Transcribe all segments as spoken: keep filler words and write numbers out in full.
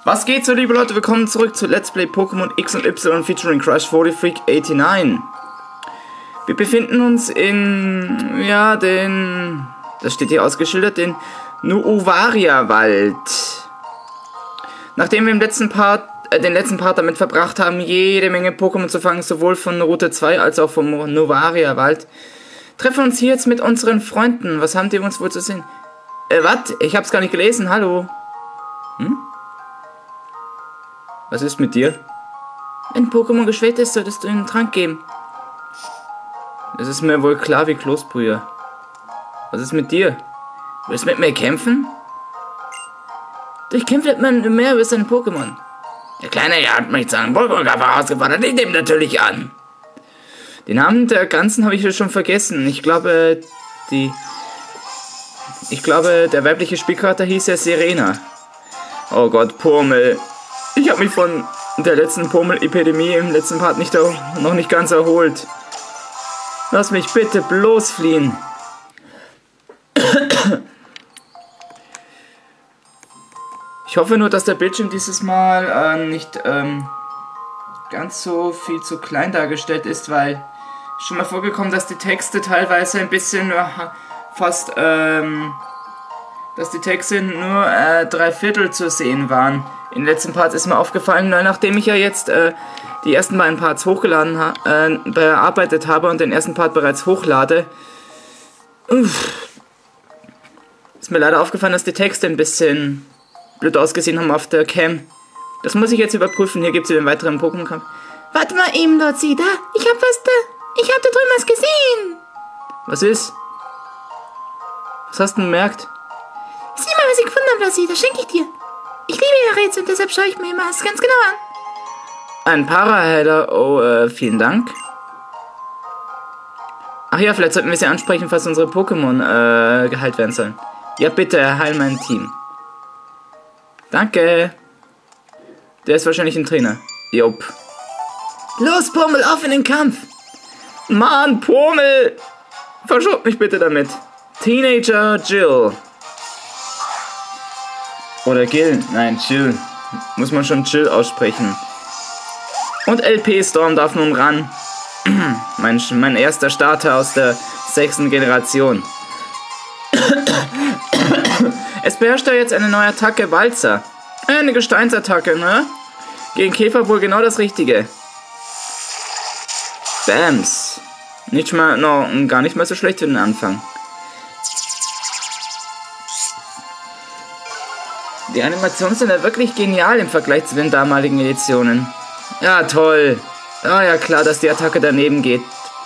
Was geht so, liebe Leute? Willkommen zurück zu Let's Play Pokémon X und Y featuring Crush forty Freak neunundachtzig. Wir befinden uns in, ja, den, das steht hier ausgeschildert, den Nuuvaria-Wald. Nachdem wir im letzten Part, äh, den letzten Part damit verbracht haben, jede Menge Pokémon zu fangen, sowohl von Route zwei als auch vom Nuuvaria-Wald, treffen wir uns hier jetzt mit unseren Freunden. Was haben die uns wohl zu sehen? Äh, was? Ich hab's gar nicht gelesen, hallo? Hm? Was ist mit dir? Wenn Pokémon geschwächt ist, solltest du ihm einen Trank geben. Das ist mir wohl klar wie Kloßbrühe. Was ist mit dir? Willst du mit mir kämpfen? Durch Kämpfe wird man mehr über seinen Pokémon. Der kleine Jan hat mich zu einem Pokémon herausgefordert. Ich nehme natürlich an. Den Namen der Ganzen habe ich schon vergessen. Ich glaube, die... Ich glaube, der weibliche Spielcharakter hieß ja Serena. Oh Gott, Purmel. Ich habe mich von der letzten Purmel-Epidemie im letzten Part nicht noch nicht ganz erholt. Lass mich bitte bloß fliehen. Ich hoffe nur, dass der Bildschirm dieses Mal äh, nicht ähm, ganz so viel zu klein dargestellt ist, weil schon mal vorgekommen, dass die Texte teilweise ein bisschen nur fast, ähm, dass die Texte nur äh, drei Viertel zu sehen waren. Im letzten Part ist mir aufgefallen, nachdem ich ja jetzt äh, die ersten beiden Parts hochgeladen ha äh, bearbeitet habe und den ersten Part bereits hochlade, uff, ist mir leider aufgefallen, dass die Texte ein bisschen blöd ausgesehen haben auf der Cam. Das muss ich jetzt überprüfen. Hier gibt es den weiteren Pokémon-Kampf. Warte mal eben, dort, sieh da. Ich hab was da. Ich hab da drüben was gesehen. Was ist? Was hast du bemerkt? Sieh mal, was ich gefunden habe, Lassie. Das schenke ich dir. Ich liebe ja Rätsel und deshalb schaue ich mir immer das ganz genau an. Ein Parahealer. Oh, äh, vielen Dank. Ach ja, vielleicht sollten wir sie ansprechen, falls unsere Pokémon äh, geheilt werden sollen. Ja, bitte, heil mein Team. Danke. Der ist wahrscheinlich ein Trainer. Jupp. Los, Purmel, auf in den Kampf. Mann, Purmel. Verschont mich bitte damit. Teenager Jill. Oder Gil. Nein, Jill. Muss man schon Jill aussprechen. Und L P Storm darf nun ran. mein, mein erster Starter aus der sechsten Generation. Es beherrscht ja jetzt eine neue Attacke, Walzer. Eine Gesteinsattacke, ne? Gegen Käfer wohl genau das Richtige. Bams. Nicht mal, no, gar nicht mal so schlecht für den Anfang. Die Animationen sind ja wirklich genial im Vergleich zu den damaligen Editionen. Ja, toll. Ah ja, klar, dass die Attacke daneben geht.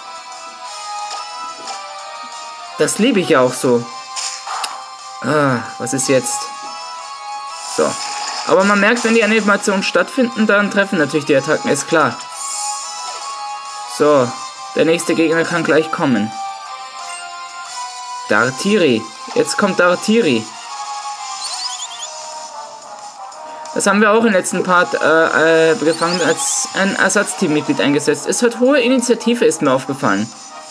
Das liebe ich ja auch so. Ah, was ist jetzt? So. Aber man merkt, wenn die Animationen stattfinden, dann treffen natürlich die Attacken, ist klar. So. Der nächste Gegner kann gleich kommen. Dartiri. Jetzt kommt Dartiri. Das haben wir auch im letzten Part äh, äh, gefangen, als ein Ersatzteammitglied eingesetzt. Es hat hohe Initiative, ist mir aufgefallen.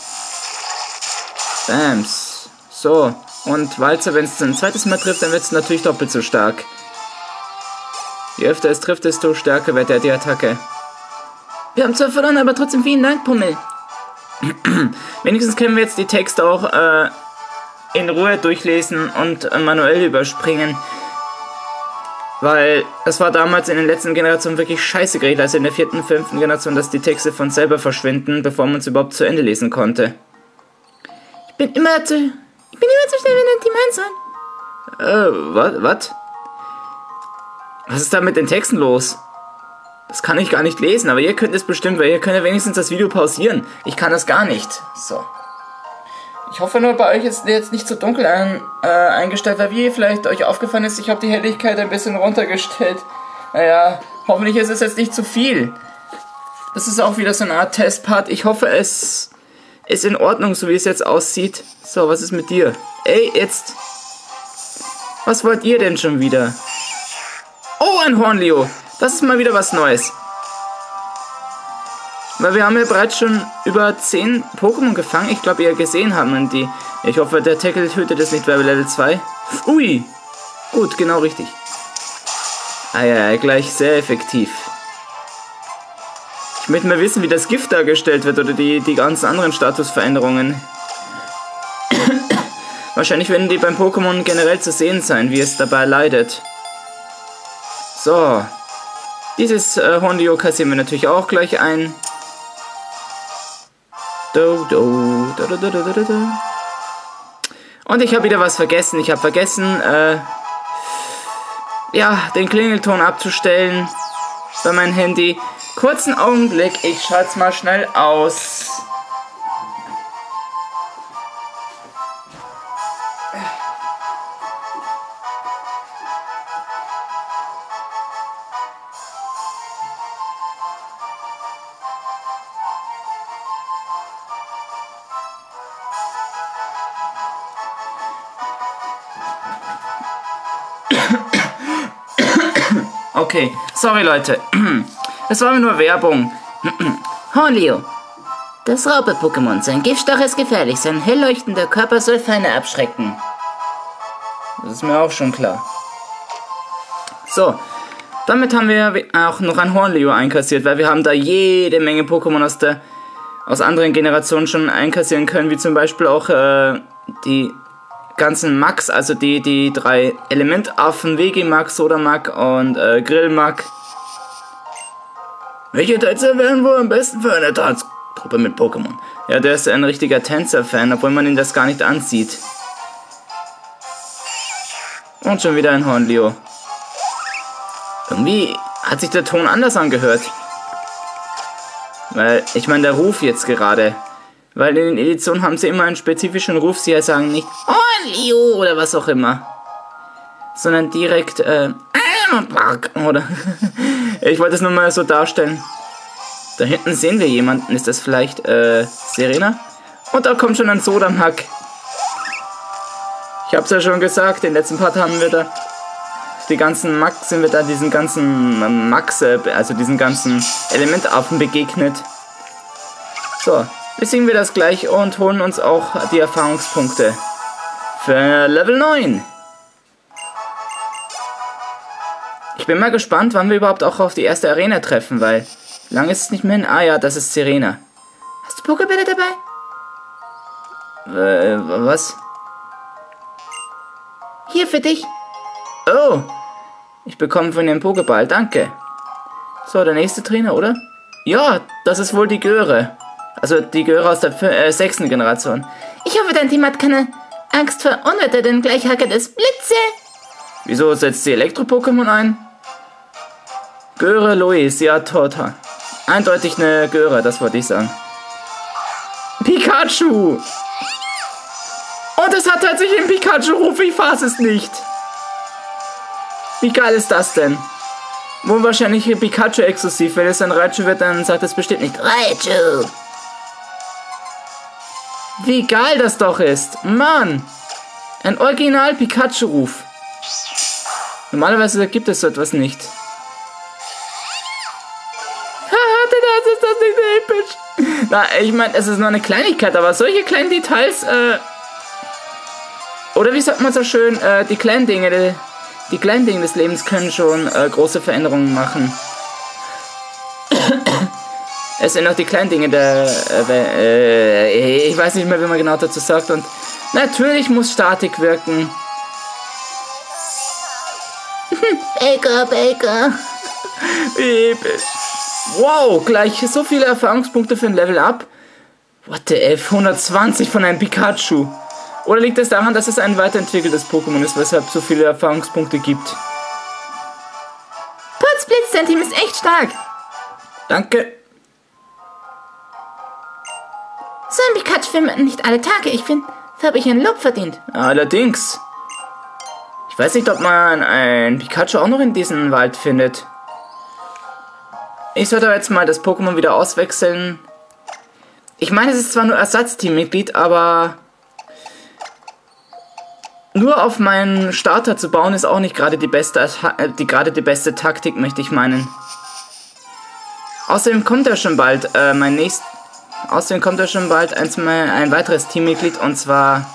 Bams. So. Und Walzer, wenn es ein zweites Mal trifft, dann wird es natürlich doppelt so stark. Je öfter es trifft, desto stärker wird er die Attacke. Wir haben zwar verloren, aber trotzdem vielen Dank, Pummel. Wenigstens können wir jetzt die Texte auch äh, in Ruhe durchlesen und äh, manuell überspringen. Weil es war damals in den letzten Generationen wirklich scheiße geregelt, also in der vierten, fünften Generation, dass die Texte von selber verschwinden, bevor man es überhaupt zu Ende lesen konnte. Ich bin immer zu... Ich bin immer zu schnell, wenn ein Team eins soll. Äh, was? Was? Was ist da mit den Texten los? Das kann ich gar nicht lesen, aber ihr könnt es bestimmt, weil ihr könnt ja wenigstens das Video pausieren. Ich kann das gar nicht. So. Ich hoffe nur, bei euch ist jetzt nicht so dunkel ein, äh, eingestellt, weil wie vielleicht euch aufgefallen ist, ich habe die Helligkeit ein bisschen runtergestellt. Naja, hoffentlich ist es jetzt nicht zu viel. Das ist auch wieder so eine Art Testpart. Ich hoffe, es ist in Ordnung, so wie es jetzt aussieht. So, was ist mit dir? Ey, jetzt. Was wollt ihr denn schon wieder? Oh, ein Hornleo. Das ist mal wieder was Neues. Weil wir haben ja bereits schon über zehn Pokémon gefangen. Ich glaube, ihr gesehen haben die. Ich hoffe, der Tackle tötet es nicht bei Level zwei. Ui. Gut, genau richtig. Ah ja, gleich sehr effektiv. Ich möchte mal wissen, wie das Gift dargestellt wird oder die, die ganzen anderen Statusveränderungen. Wahrscheinlich werden die beim Pokémon generell zu sehen sein, wie es dabei leidet. So. Dieses äh, Hornlio kassieren wir natürlich auch gleich ein. Do, do, do, do, do, do, do, do. Und ich habe wieder was vergessen. Ich habe vergessen, äh, ja, den Klingelton abzustellen bei meinem Handy. Kurzen Augenblick, ich schalte es mal schnell aus. Okay, sorry Leute. Es war nur Werbung. Hornlio. Das Raupe-Pokémon. Sein Giftstach ist gefährlich. Sein hell leuchtender Körper soll Feinde abschrecken. Das ist mir auch schon klar. So, damit haben wir auch noch ein Hornlio einkassiert, weil wir haben da jede Menge Pokémon aus der aus anderen Generationen schon einkassieren können, wie zum Beispiel auch äh, die ganzen Max, also die, die drei Elementaffen, Vegimax, Sodamax und äh, Grillmax. Welche Tänzer wären wohl am besten für eine Tanzgruppe mit Pokémon? Ja, der ist ein richtiger Tänzer-Fan, obwohl man ihn das gar nicht ansieht. Und schon wieder ein Hornlio. Irgendwie hat sich der Ton anders angehört. Weil, ich meine, der Ruf jetzt gerade. Weil in den Editionen haben sie immer einen spezifischen Ruf. Sie sagen nicht Hornlio oder was auch immer. Sondern direkt, äh, oder ich wollte es nur mal so darstellen. Da hinten sehen wir jemanden. Ist das vielleicht, äh, Serena? Und da kommt schon ein Sodamax. Ich hab's ja schon gesagt, den letzten Part haben wir da die ganzen Max, sind wir da diesen ganzen Max, also diesen ganzen Elementaffen begegnet. So, besiegen wir das gleich und holen uns auch die Erfahrungspunkte für Level neun. Ich bin mal gespannt, wann wir überhaupt auch auf die erste Arena treffen, weil lange ist es nicht mehr hin. Ah ja, das ist Serena. Hast du Pokébälle dabei? Äh, was? Hier für dich. Oh, ich bekomme von dem Pokéball, danke. So, der nächste Trainer, oder? Ja, das ist wohl die Göre. Also die Göre aus der äh, sechsten Generation. Ich hoffe, dein Team hat keine Angst vor Unwetter, denn gleich hackert es Blitze. Wieso setzt sie Elektro-Pokémon ein? Göre Louise, ja, Torta. Eindeutig eine Göre, das wollte ich sagen. Pikachu! Und es hat tatsächlich einen Pikachu-Ruf, ich fasse es nicht. Wie geil ist das denn? Wohl wahrscheinlich Pikachu exklusiv. Wenn es ein Raichu wird, dann sagt es bestimmt nicht Raichu. Wie geil das doch ist. Mann. Ein Original Pikachu-Ruf. Normalerweise gibt es so etwas nicht. Das ist das nicht episch. Na, ich meine, es ist nur eine Kleinigkeit, aber solche kleinen Details, äh... Oder wie sagt man so schön, äh, die kleinen Dinge, die, die kleinen Dinge des Lebens können schon äh, große Veränderungen machen. Es sind auch die kleinen Dinge der, äh, äh, ich weiß nicht mehr, wie man genau dazu sagt. Und natürlich muss Statik wirken. Baker, Baker. Wie episch. Wow, gleich so viele Erfahrungspunkte für ein Level Up. What the F, hundertzwanzig von einem Pikachu. Oder liegt es daran, dass es ein weiterentwickeltes Pokémon ist, weshalb es so viele Erfahrungspunkte gibt? Putzblitz, dein Team ist echt stark. Danke. So ein Pikachu findet man nicht alle Tage. Ich finde, da habe ich ein Lob verdient. Allerdings. Ich weiß nicht, ob man ein Pikachu auch noch in diesem Wald findet. Ich sollte jetzt mal das Pokémon wieder auswechseln. Ich meine, es ist zwar nur Ersatzteammitglied, aber nur auf meinen Starter zu bauen ist auch nicht gerade die beste, die gerade die beste Taktik, möchte ich meinen. Außerdem kommt ja schon bald äh, mein nächst, außerdem kommt ja schon bald eins mal ein weiteres Teammitglied, und zwar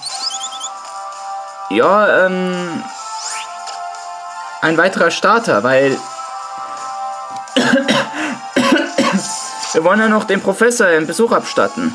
ja ähm, ein weiterer Starter, weil Wir wollen ja noch dem Professor einen Besuch abstatten.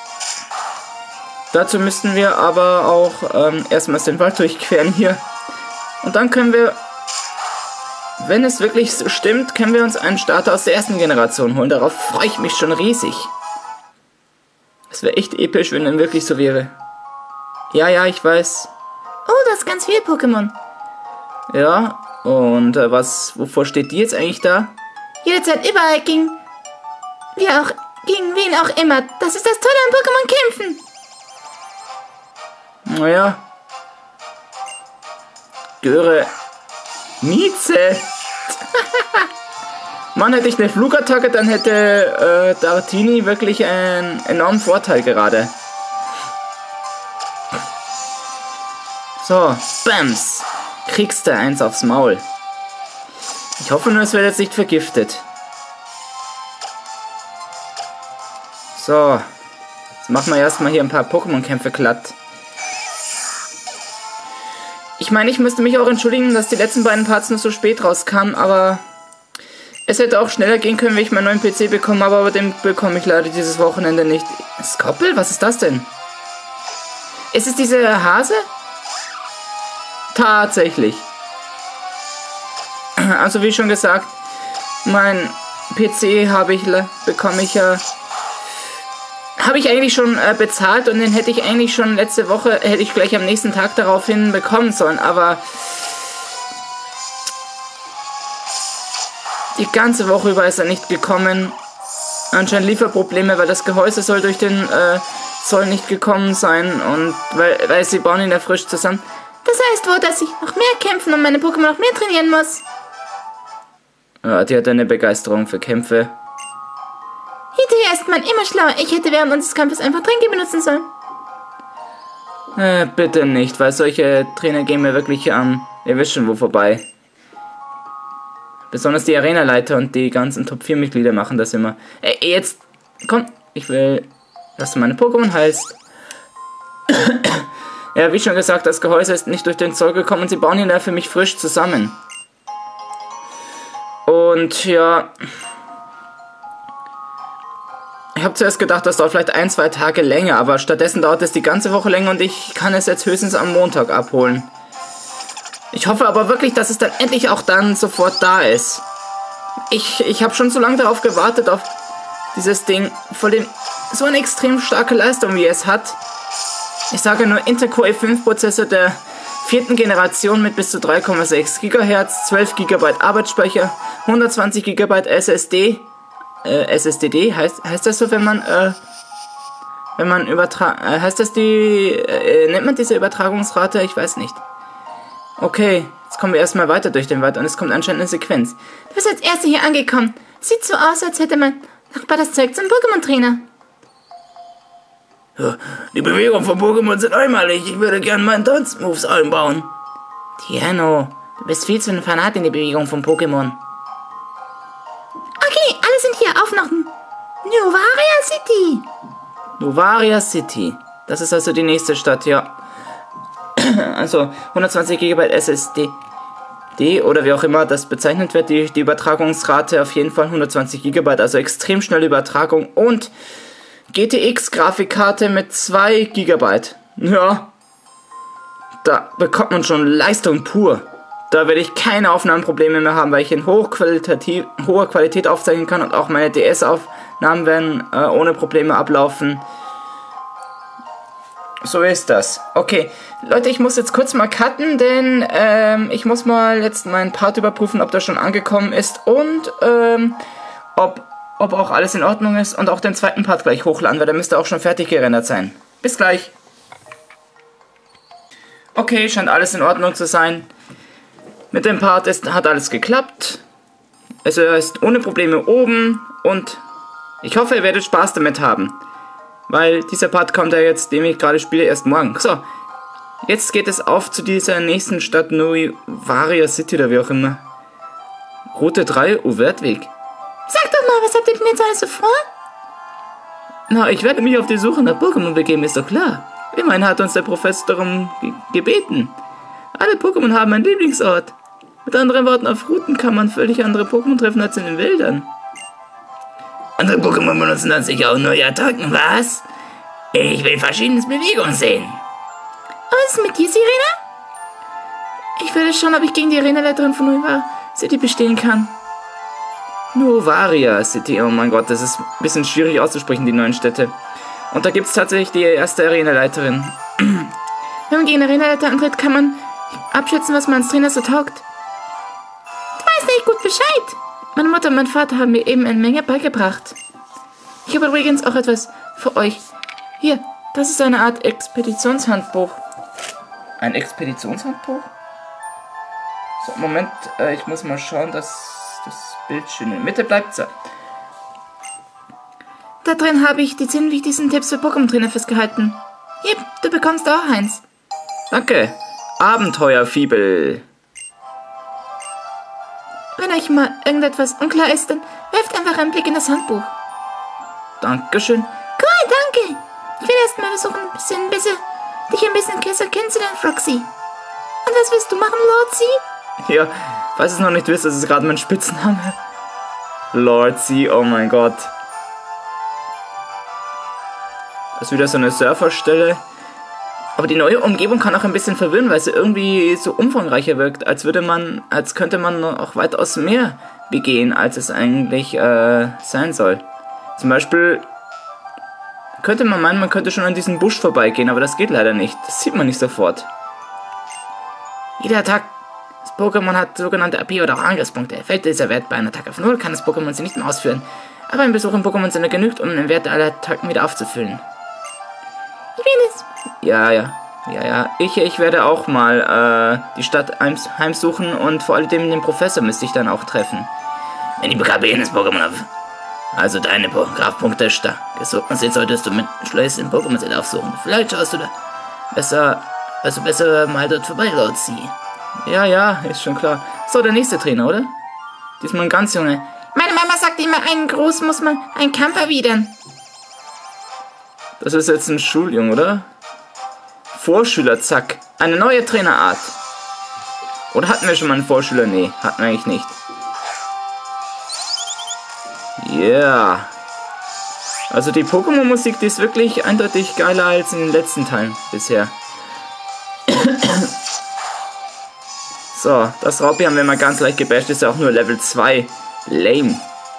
Dazu müssten wir aber auch ähm, erstmals den Wald durchqueren hier. Und dann können wir, wenn es wirklich so stimmt, können wir uns einen Starter aus der ersten Generation holen. Darauf freue ich mich schon riesig. Es wäre echt episch, wenn dann wirklich so wäre. Ja, ja, ich weiß. Oh, das ist ganz viel Pokémon. Ja, und äh, was, wovor steht die jetzt eigentlich da? Jederzeit überall gegen, wie auch, gegen wen auch immer. Das ist das Tolle an Pokémon-Kämpfen. Naja. Göre. Mieze. Mann, hätte ich eine Flugattacke, dann hätte äh, Dartini wirklich einen enormen Vorteil gerade. So, Bams. Kriegst du eins aufs Maul. Ich hoffe nur, es wird jetzt nicht vergiftet. So. Jetzt machen wir erstmal hier ein paar Pokémon-Kämpfe glatt. Ich meine, ich müsste mich auch entschuldigen, dass die letzten beiden Parts nur so spät rauskamen, aber es hätte auch schneller gehen können, wenn ich meinen neuen P C bekommen habe, aber den bekomme ich leider dieses Wochenende nicht. Skoppel? Was ist das denn? Ist es diese Hase? Tatsächlich. Also wie schon gesagt, mein P C habe ich bekomme ich ja habe ich eigentlich schon äh, bezahlt und den hätte ich eigentlich schon letzte Woche hätte ich gleich am nächsten Tag daraufhin bekommen sollen, aber die ganze Woche über ist er nicht gekommen. Anscheinend Lieferprobleme, weil das Gehäuse soll durch den äh, soll nicht gekommen sein und weil, weil sie bauen ihn ja frisch zusammen. Das heißt wohl, dass ich noch mehr kämpfen und meine Pokémon noch mehr trainieren muss. Ja, die hat eine Begeisterung für Kämpfe. Hinterher ist man immer schlauer. Ich hätte während unseres Kampfes einfach Tränke benutzen sollen. Äh, bitte nicht, weil solche Trainer gehen mir wirklich am... Ihr wisst schon, wo vorbei. Besonders die Arena-Leiter und die ganzen Top vier Mitglieder machen das immer. Ey, jetzt... Komm, ich will, dass du meine Pokémon heilst. Ja, wie schon gesagt, das Gehäuse ist nicht durch den Zoll gekommen und sie bauen ihn da für mich frisch zusammen. Und ja... Ich habe zuerst gedacht, das dauert vielleicht ein, zwei Tage länger, aber stattdessen dauert es die ganze Woche länger und ich kann es jetzt höchstens am Montag abholen. Ich hoffe aber wirklich, dass es dann endlich auch dann sofort da ist. Ich, ich habe schon so lange darauf gewartet, auf dieses Ding, vor dem so eine extrem starke Leistung wie es hat. Ich sage nur Intel-Core i fünf Prozessor der vierten Generation mit bis zu drei Komma sechs Gigahertz, zwölf Gigabyte Arbeitsspeicher, hundertzwanzig Gigabyte S S D. Äh, S S D D, heißt, heißt das so, wenn man, äh, wenn man übertragen, äh, heißt das die, äh, nennt man diese Übertragungsrate? Ich weiß nicht. Okay, jetzt kommen wir erstmal weiter durch den Wald und es kommt anscheinend eine Sequenz. Du bist als Erste hier angekommen. Sieht so aus, als hätte mein Nachbar das Zeug zum Pokémon-Trainer. Ja, die Bewegungen von Pokémon sind einmalig. Ich würde gerne meinen Dance-Moves einbauen. Tierno, du bist viel zu ein Fanat in die Bewegung von Pokémon. Okay, alle sind hier. Auf nach Novaria City. Novaria City. Das ist also die nächste Stadt, ja. Also hundertzwanzig Gigabyte S S D. D oder wie auch immer das bezeichnet wird, die, die Übertragungsrate auf jeden Fall hundertzwanzig Gigabyte, also extrem schnelle Übertragung und G T X-Grafikkarte mit zwei Gigabyte. Ja, da bekommt man schon Leistung pur. Da werde ich keine Aufnahmeprobleme mehr haben, weil ich in hochqualitativ, hoher Qualität aufzeichnen kann und auch meine D S-Aufnahmen werden äh, ohne Probleme ablaufen. So ist das. Okay, Leute, ich muss jetzt kurz mal cutten, denn ähm, ich muss mal jetzt meinen Part überprüfen, ob das schon angekommen ist und ähm, ob, ob auch alles in Ordnung ist und auch den zweiten Part gleich hochladen, weil der müsste auch schon fertig gerendert sein. Bis gleich. Okay, scheint alles in Ordnung zu sein. Mit dem Part ist, hat alles geklappt. Also er ist ohne Probleme oben und ich hoffe, ihr werdet Spaß damit haben. Weil dieser Part kommt ja jetzt, den ich gerade spiele, erst morgen. So, jetzt geht es auf zu dieser nächsten Stadt, Novaria City oder wie auch immer. Route drei, Uwertweg. Sag doch mal, was habt ihr denn jetzt alles so vor? Na, ich werde mich auf die Suche nach Pokémon begeben, ist doch klar. Immerhin hat uns der Professor darum ge gebeten. Alle Pokémon haben einen Lieblingsort. Mit anderen Worten, auf Routen kann man völlig andere Pokémon treffen als in den Wäldern. Andere Pokémon benutzen dann sicher auch neue Attacken, was? Ich will verschiedene Bewegungen sehen. Was ist mit dir, Sirena? Ich werde schauen, ob ich gegen die Arenaleiterin von Nuova City bestehen kann. Novaria City, oh mein Gott, das ist ein bisschen schwierig auszusprechen, die neuen Städte. Und da gibt es tatsächlich die erste Arenaleiterin. Wenn man gegen Arenaleiter antritt, kann man abschätzen, was man als Trainer so taugt. Du weißt nicht gut Bescheid. Meine Mutter und mein Vater haben mir eben eine Menge beigebracht. Ich habe übrigens auch etwas für euch. Hier, das ist eine Art Expeditionshandbuch. Ein Expeditionshandbuch? So, Moment, äh, ich muss mal schauen, dass das Bild schön in der Mitte bleibt. So. Da drin habe ich die zehn wichtigsten Tipps für Pokémon-Trainer festgehalten. Hier, du bekommst auch eins. Danke. Abenteuerfibel. Wenn euch mal irgendetwas unklar ist, dann werft einfach einen Blick in das Handbuch. Dankeschön. Cool, danke. Ich will erst mal versuchen, ein bisschen besser, dich ein bisschen besser kennenzulernen, Froxy. Und was willst du machen, Lord C? Ja, falls ihr es noch nicht wisst, das ist gerade mein Spitzname. Lord C, oh mein Gott. Das ist wieder so eine Surferstelle. Aber die neue Umgebung kann auch ein bisschen verwirren, weil sie irgendwie so umfangreicher wirkt, als würde man, als könnte man auch weitaus mehr begehen, als es eigentlich äh, sein soll. Zum Beispiel könnte man meinen, man könnte schon an diesem Busch vorbeigehen, aber das geht leider nicht. Das sieht man nicht sofort. Jeder Attack, das Pokémon hat sogenannte A P oder auch Angriffspunkte. Fällt dieser Wert bei einer Attacke auf null, kann das Pokémon sie nicht mehr ausführen. Aber ein Besuch im Pokémon Center genügt, um den Wert aller Attacken wieder aufzufüllen. Ich will es. Ja, ja, ja, ja. Ich, ich werde auch mal äh, die Stadt heims, heimsuchen und vor allem den Professor müsste ich dann auch treffen. Wenn die K P eines Pokémon auf, also deine Grafpunkte stark gesunken sind, solltest du mit Schleiß im Pokémon Center aufsuchen. Vielleicht schaust du da besser, also besser mal dort vorbei, Lord C. Ja, ja, ist schon klar. So, der nächste Trainer, oder? Diesmal ein ganz Junge. Meine Mama sagt immer, einen Gruß muss man einen Kampf erwidern. Das ist jetzt ein Schuljung, oder? Vorschüler, zack. Eine neue Trainerart. Oder hatten wir schon mal einen Vorschüler? Nee, hatten wir eigentlich nicht. Ja. Yeah. Also die Pokémon-Musik, die ist wirklich eindeutig geiler als in den letzten Teilen bisher. So, das Raupi haben wir mal ganz leicht gebasht. Ist ja auch nur Level zwei. Lame.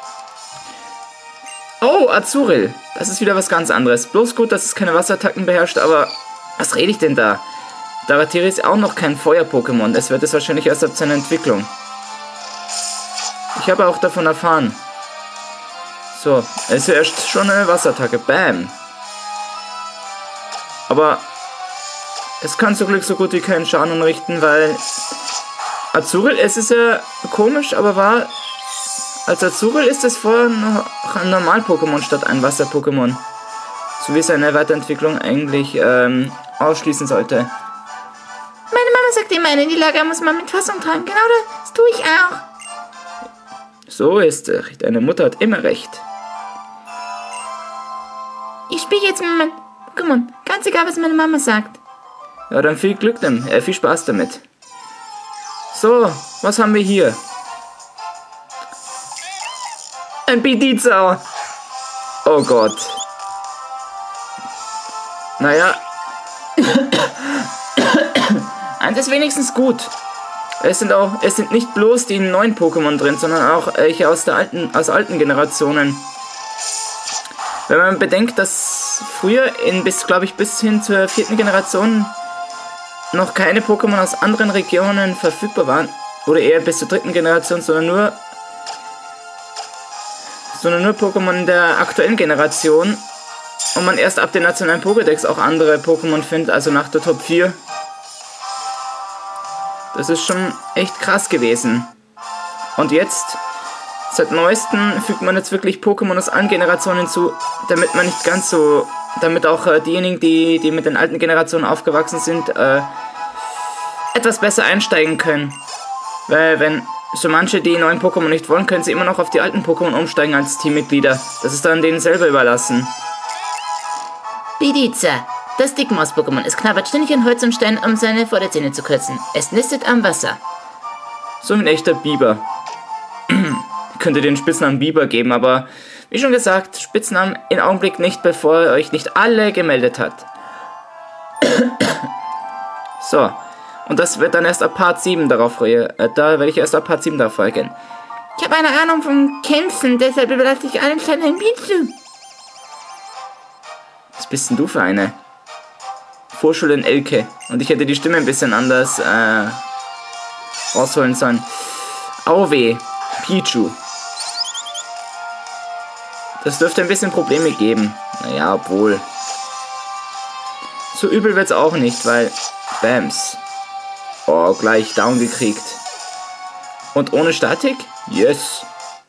Oh, Azuril. Das ist wieder was ganz anderes. Bloß gut, dass es keine Wasserattacken beherrscht, aber was rede ich denn da? Daratiri ist auch noch kein Feuer-Pokémon. Es wird es wahrscheinlich erst ab seiner Entwicklung. Ich habe auch davon erfahren. So, es herrscht schon eine Wasserattacke. Bam. Aber es kann zum Glück so gut wie keinen Schaden anrichten, weil Azuril, es ist ja komisch, aber war... Als Azuril ist es vorher noch ein Normal-Pokémon statt ein Wasser-Pokémon. So wie seine Weiterentwicklung eigentlich ähm, ausschließen sollte. Meine Mama sagt immer, in die Lager muss man mit Fassung tragen. Genau das tue ich auch. So ist es. Deine Mutter hat immer recht. Ich spiele jetzt mit meinem Pokémon. Ganz egal, was meine Mama sagt. Ja, dann viel Glück damit. Äh, viel Spaß damit. So, was haben wir hier? Ein Pidizau. Oh Gott. Naja. Eins ist wenigstens gut. Es sind auch, es sind nicht bloß die neuen Pokémon drin, sondern auch welche aus der alten, aus alten Generationen. Wenn man bedenkt, dass früher in bis, glaube ich, bis hin zur vierten Generation noch keine Pokémon aus anderen Regionen verfügbar waren, oder eher bis zur dritten Generation, sondern nur sondern nur Pokémon der aktuellen Generation und man erst ab den nationalen Pokédex auch andere Pokémon findet, also nach der Top vier. Das ist schon echt krass gewesen. Und jetzt, seit neuestem, fügt man jetzt wirklich Pokémon aus allen Generationen hinzu, damit man nicht ganz so, damit auch äh, diejenigen, die, die mit den alten Generationen aufgewachsen sind, äh, etwas besser einsteigen können. Weil wenn so manche die neuen Pokémon nicht wollen, können sie immer noch auf die alten Pokémon umsteigen als Teammitglieder. Das ist dann denen selber überlassen. Pidizza. Das Dickmaus-Pokémon. Es knabbert ständig an Holz und Stein, um seine Vorderzähne zu kürzen. Es nistet am Wasser. So ein echter Biber. Ich könnte den Spitznamen Biber geben, aber Wie schon gesagt, Spitznamen im Augenblick nicht, bevor ihr euch nicht alle gemeldet habt. So. Und das wird dann erst ab Part sieben darauf reagieren. Äh, da werde ich erst ab Part sieben darauf reagieren. Ich habe eine Ahnung von Kämpfen, deshalb überlasse ich allen kleinen Pichu. Was bist denn du für eine? Vorschule in Elke. Und ich hätte die Stimme ein bisschen anders äh, rausholen sollen. Auweh, Pichu. Das dürfte ein bisschen Probleme geben. Naja, obwohl. So übel wird's auch nicht, weil... Bams. Oh, gleich down gekriegt. Und ohne Statik? Yes.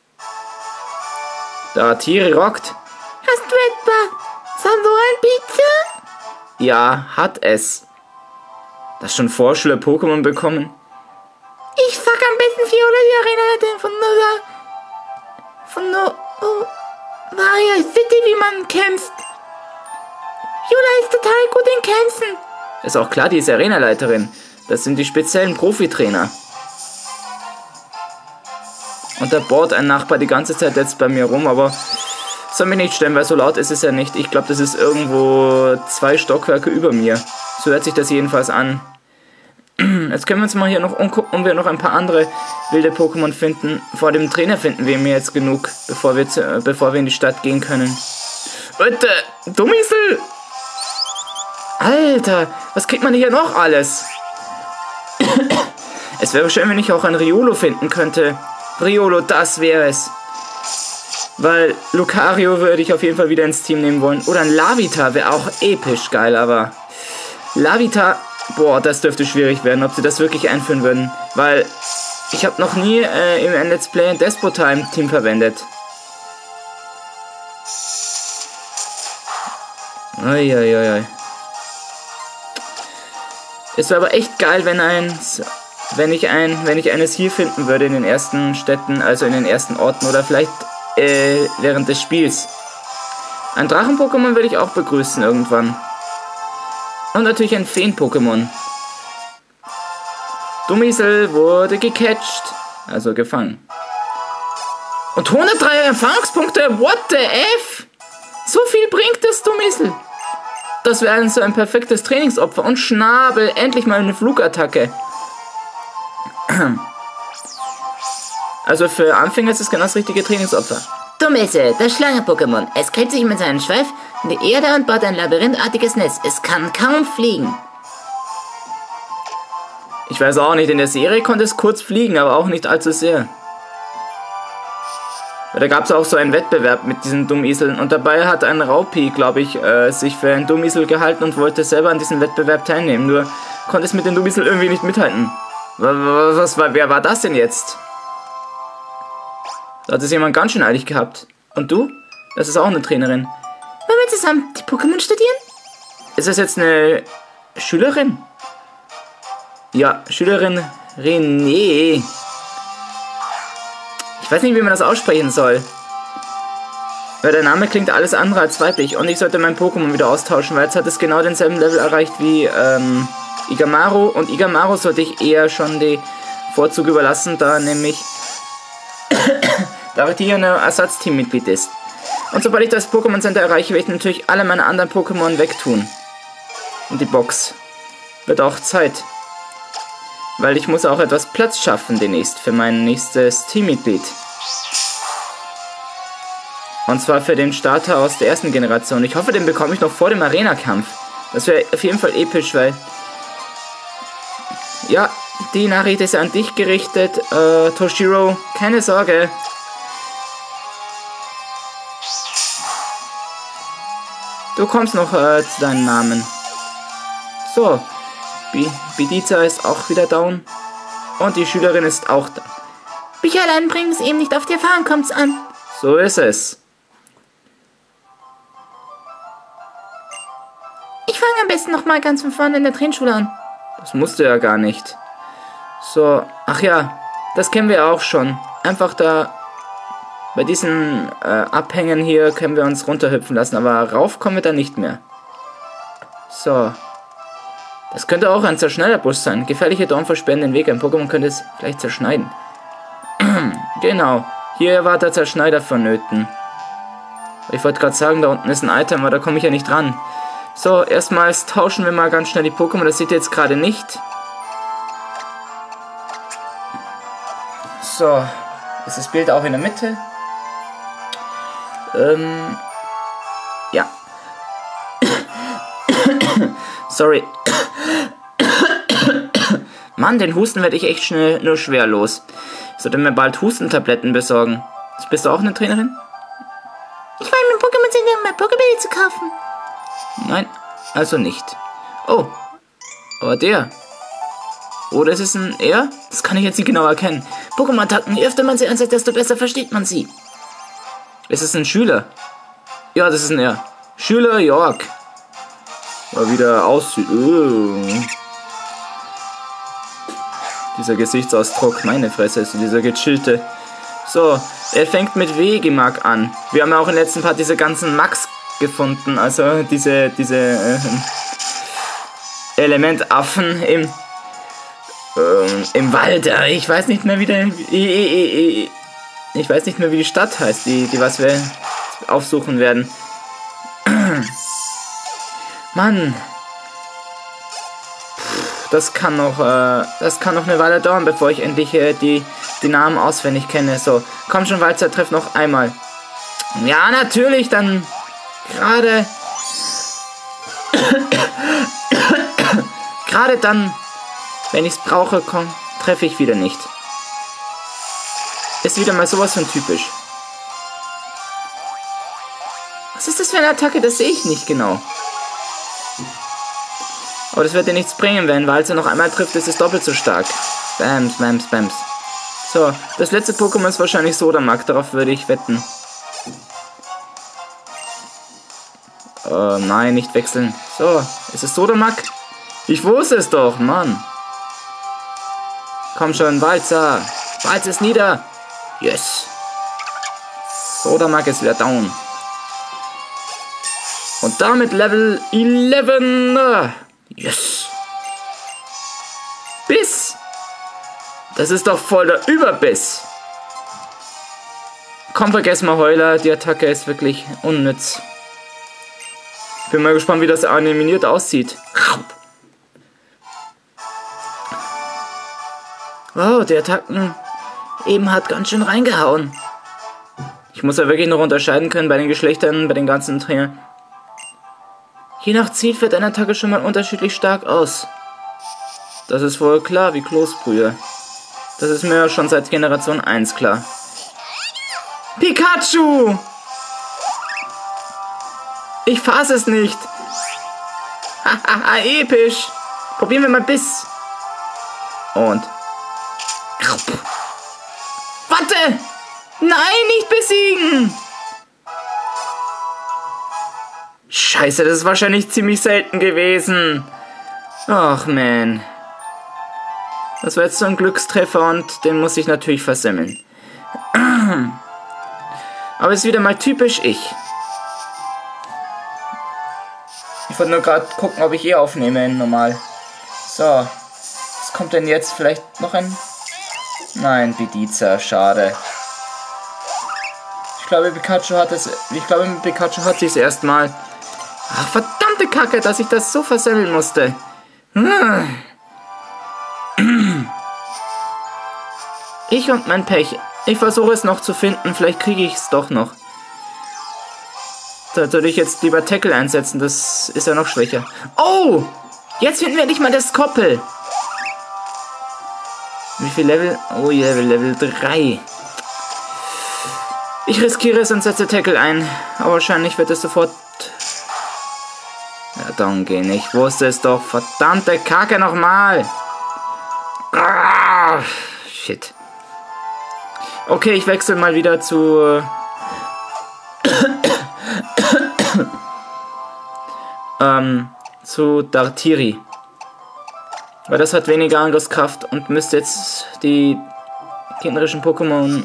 Da, Tiri rockt. Hast du etwa verloren, bitte? Ja, hat es. Das schon Vorschule Pokémon bekommen? Ich sag am besten Viola die Arena von Nova. Von No... Oh, Maria City, wie man kämpft. Viola ist total gut in Kämpfen. Ist auch klar, die ist Arenaleiterin. Das sind die speziellen Profitrainer. Und da bohrt ein Nachbar die ganze Zeit jetzt bei mir rum, aber soll mich nicht stören, weil so laut ist es ja nicht. Ich glaube, das ist irgendwo zwei Stockwerke über mir. So hört sich das jedenfalls an. Jetzt können wir uns mal hier noch umgucken, ob wir noch ein paar andere wilde Pokémon finden. Vor dem Trainer finden wir mir jetzt genug, bevor wir, zu, äh, bevor wir in die Stadt gehen können. Bitte, Dummisel! Alter, was kriegt man hier noch alles? Es wäre schön, wenn ich auch ein Riolo finden könnte. Riolo, das wäre es. Weil Lucario würde ich auf jeden Fall wieder ins Team nehmen wollen. Oder ein Larvitar wäre auch episch geil, aber... Larvitar, boah, das dürfte schwierig werden, ob sie das wirklich einführen würden. Weil ich habe noch nie äh, im Let's Play ein Despota im Team verwendet. Uiuiui. Es wäre aber echt geil, wenn eins, wenn ich ein, wenn ich eines hier finden würde in den ersten Städten, also in den ersten Orten oder vielleicht äh, während des Spiels. Ein Drachen-Pokémon würde ich auch begrüßen irgendwann. Und natürlich ein Feen-Pokémon. Dummisel wurde gecatcht, also gefangen. Und hundertdrei Erfahrungspunkte, what the F? So viel bringt das Dummisel. Das wäre so ein perfektes Trainingsopfer. Und Schnabel, endlich mal eine Flugattacke. Also für Anfänger ist es genau das richtige Trainingsopfer. Dummisel, das Schlange-Pokémon. Es gräbt sich mit seinem Schweif in die Erde und baut ein labyrinthartiges Netz. Es kann kaum fliegen. Ich weiß auch nicht, in der Serie konnte es kurz fliegen, aber auch nicht allzu sehr. Da gab es auch so einen Wettbewerb mit diesen Dummiseln und dabei hat ein Raupi, glaube ich, äh, sich für einen Dummisel gehalten und wollte selber an diesem Wettbewerb teilnehmen. Nur konnte es mit den Dummisel irgendwie nicht mithalten. Was war, wer war das denn jetzt? Da hat es jemand ganz schön eilig gehabt. Und du? Das ist auch eine Trainerin. Wollen wir zusammen die Pokémon studieren? Ist das jetzt eine Schülerin? Ja, Schülerin René. Ich weiß nicht, wie man das aussprechen soll. Weil der Name klingt alles andere als weiblich. Und ich sollte mein Pokémon wieder austauschen, weil jetzt hat es genau denselben Level erreicht wie ähm, Igamaru. Und Igamaru sollte ich eher schon die Vorzug überlassen, da nämlich da hier ein Ersatzteammitglied ist. Und sobald ich das Pokémon Center erreiche, werde ich natürlich alle meine anderen Pokémon wegtun. Und die Box. Wird auch Zeit. Weil ich muss auch etwas Platz schaffen demnächst für mein nächstes Teammitglied. Und zwar für den Starter aus der ersten Generation. Ich hoffe, den bekomme ich noch vor dem Arena-Kampf. Das wäre auf jeden Fall episch, weil... Ja, die Nachricht ist an dich gerichtet, äh, Toshiro. Keine Sorge. Du kommst noch äh, zu deinem Namen. So. Bidiza ist auch wieder down. Und die Schülerin ist auch da. Bücher allein bringen es eben nicht, auf die Erfahrung kommt's an. So ist es. Ich fange am besten nochmal ganz von vorne in der Trainschule an. Das musste ja gar nicht. So, ach ja, das kennen wir auch schon. Einfach da bei diesen äh, Abhängen hier können wir uns runterhüpfen lassen, aber rauf kommen wir da nicht mehr. So. Das könnte auch ein Zerschneiderbusch sein. Gefährliche Dorn versperren den Weg. Ein Pokémon könnte es vielleicht zerschneiden. Genau. Hier war der Zerschneider vonnöten. Ich wollte gerade sagen, da unten ist ein Item, aber da komme ich ja nicht dran. So, erstmals tauschen wir mal ganz schnell die Pokémon. Das seht ihr jetzt gerade nicht. So, ist das Bild auch in der Mitte? Ähm, ja. Sorry. Mann, den Husten werde ich echt schnell nur schwer los. Ich sollte mir bald Hustentabletten besorgen. Bist du auch eine Trainerin? Ich war im Pokémon Center, um mein Pokéball zu kaufen. Nein, also nicht. Oh, aber der. Oder ist es ein er? Das kann ich jetzt nicht genau erkennen. Pokémon-Attacken, je öfter man sie einsetzt, desto besser versteht man sie. Ist es ein Schüler? Ja, das ist ein er. Schüler York. Mal wieder aussieht. Oh. Dieser Gesichtsausdruck, meine Fresse, ist dieser gechillte. So, er fängt mit Wegemark an. Wir haben ja auch im letzten Part diese ganzen Max gefunden, also diese, diese äh, Elementaffen im, ähm, im Wald. Ich weiß nicht mehr, wie der, ich, ich weiß nicht mehr, wie die Stadt heißt, die, die was wir aufsuchen werden. Mann. Das kann noch, äh, das kann noch eine Weile dauern, bevor ich endlich äh, die, die Namen auswendig kenne. So, komm schon, Walzer, treff noch einmal. Ja, natürlich, dann gerade, gerade dann, wenn ich es brauche, komm, treffe ich wieder nicht. Ist wieder mal sowas von typisch. Was ist das für eine Attacke? Das sehe ich nicht genau. Aber das wird dir nichts bringen, wenn Walzer noch einmal trifft, ist es doppelt so stark. Bams, bams, bams. So, das letzte Pokémon ist wahrscheinlich Sodamak, darauf würde ich wetten. Äh, nein, nicht wechseln. So, ist es Sodamak? Ich wusste es doch, Mann. Komm schon, Walzer. Walzer ist nieder. Yes. Sodamak ist wieder down. Und damit Level elf. Yes. Biss. Das ist doch voll der Überbiss. Komm, vergiss mal Heuler. Die Attacke ist wirklich unnütz. Ich bin mal gespannt, wie das animiert aussieht. Wow, die Attacken eben hat ganz schön reingehauen. Ich muss ja wirklich noch unterscheiden können bei den Geschlechtern, bei den ganzen Trainern. Je nach Ziel fällt eine Attacke schon mal unterschiedlich stark aus. Das ist wohl klar wie Kloßbrühe. Das ist mir schon seit Generation eins klar. Pikachu! Ich fasse es nicht. Hahaha, episch. Probieren wir mal Biss. Und. Warte! Nein, nicht besiegen! Scheiße, das ist wahrscheinlich ziemlich selten gewesen. Ach, man. Das war jetzt so ein Glückstreffer und den muss ich natürlich versemmeln. Aber es ist wieder mal typisch ich. Ich wollte nur gerade gucken, ob ich eh aufnehme, normal. So. Was kommt denn jetzt? Vielleicht noch ein... Nein, Bediza, schade. Ich glaube, Pikachu hat es... Ich glaube, mit Pikachu hat sie es erstmal... Ach, verdammte Kacke, dass ich das so versemmeln musste. Ich und mein Pech. Ich versuche es noch zu finden, vielleicht kriege ich es doch noch. Da würde ich jetzt lieber Tackle einsetzen, das ist ja noch schwächer. Oh! Jetzt finden wir nicht mal das Koppel. Wie viel Level? Oh, Level, Level drei. Ich riskiere es und setze Tackle ein. Aber wahrscheinlich wird es sofort... Ja, danke, ich wusste es doch. Verdammte Kacke nochmal. Ah, shit. Okay, ich wechsle mal wieder zu... ähm, zu Dartiri. Weil das hat weniger Angriffskraft und müsste jetzt die gegnerischen Pokémon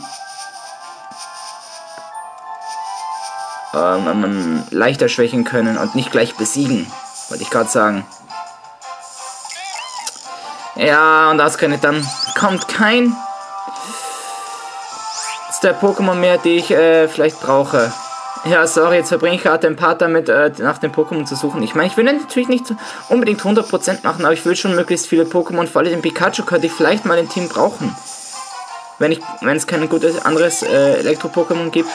ähm, ähm, leichter schwächen können und nicht gleich besiegen, wollte ich gerade sagen. Ja, und ausgerechnet dann kommt kein... Das ist der Pokémon mehr, die ich äh, vielleicht brauche. Ja, sorry, jetzt verbringe ich gerade den Part damit, äh, nach den Pokémon zu suchen. Ich meine, ich will natürlich nicht unbedingt hundert Prozent machen, aber ich will schon möglichst viele Pokémon, vor allem den Pikachu könnte ich vielleicht mal im Team brauchen. Wenn ich, wenn es kein gutes anderes äh, Elektro-Pokémon gibt,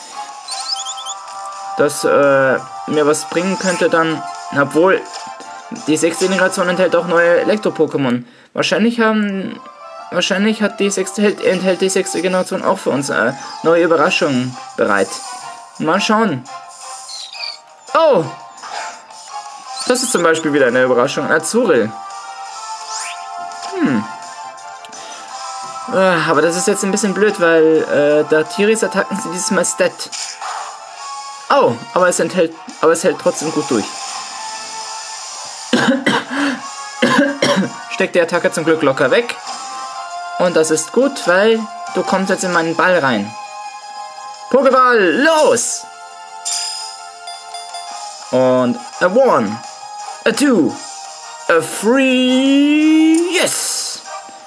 das äh, mir was bringen könnte, dann, obwohl die sechste Generation enthält auch neue Elektro-Pokémon. Wahrscheinlich haben, wahrscheinlich hat die sechste, enthält die sechste Generation auch für uns äh, neue Überraschungen bereit. Mal schauen. Oh! Das ist zum Beispiel wieder eine Überraschung. Azurill. Hm. Äh, aber das ist jetzt ein bisschen blöd, weil äh, da Tiris Attacken sind dieses Mal Stat. Oh, aber es enthält, aber es hält trotzdem gut durch. Steckt die Attacke zum Glück locker weg. Und das ist gut, weil du kommst jetzt in meinen Ball rein. Pokéball, los! Und a one, a two, a three, yes!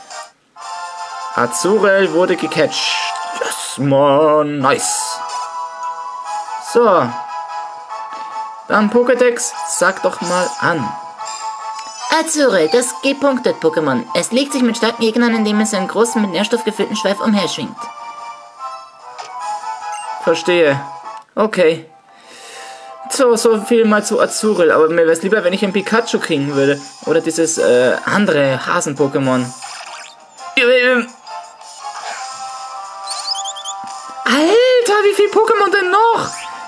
Azurill wurde gecatcht. Yes, man, nice. So. Dann Pokédex, sag doch mal an. Azurill, das G-Punktet-Pokémon. Es legt sich mit starken Gegnern, indem es einen großen, mit Nährstoff gefüllten Schweif umherschwingt. Verstehe. Okay. So, so viel mal zu Azurill. Aber mir wäre es lieber, wenn ich ein Pikachu kriegen würde. Oder dieses äh, andere Hasen-Pokémon. Alter, wie viel Pokémon denn noch?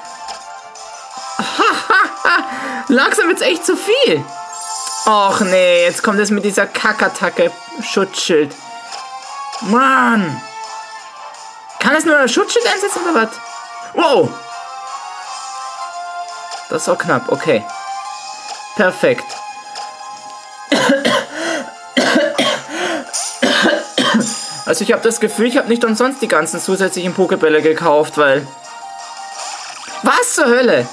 Langsam wird's echt zu viel. Och nee, jetzt kommt es mit dieser Kackattacke. Schutzschild. Mann. Kann es nur ein Schutzschild einsetzen oder was? Wow. Das war knapp, okay. Perfekt. Also ich habe das Gefühl, ich habe nicht umsonst die ganzen zusätzlichen Pokébälle gekauft, weil... Was zur Hölle?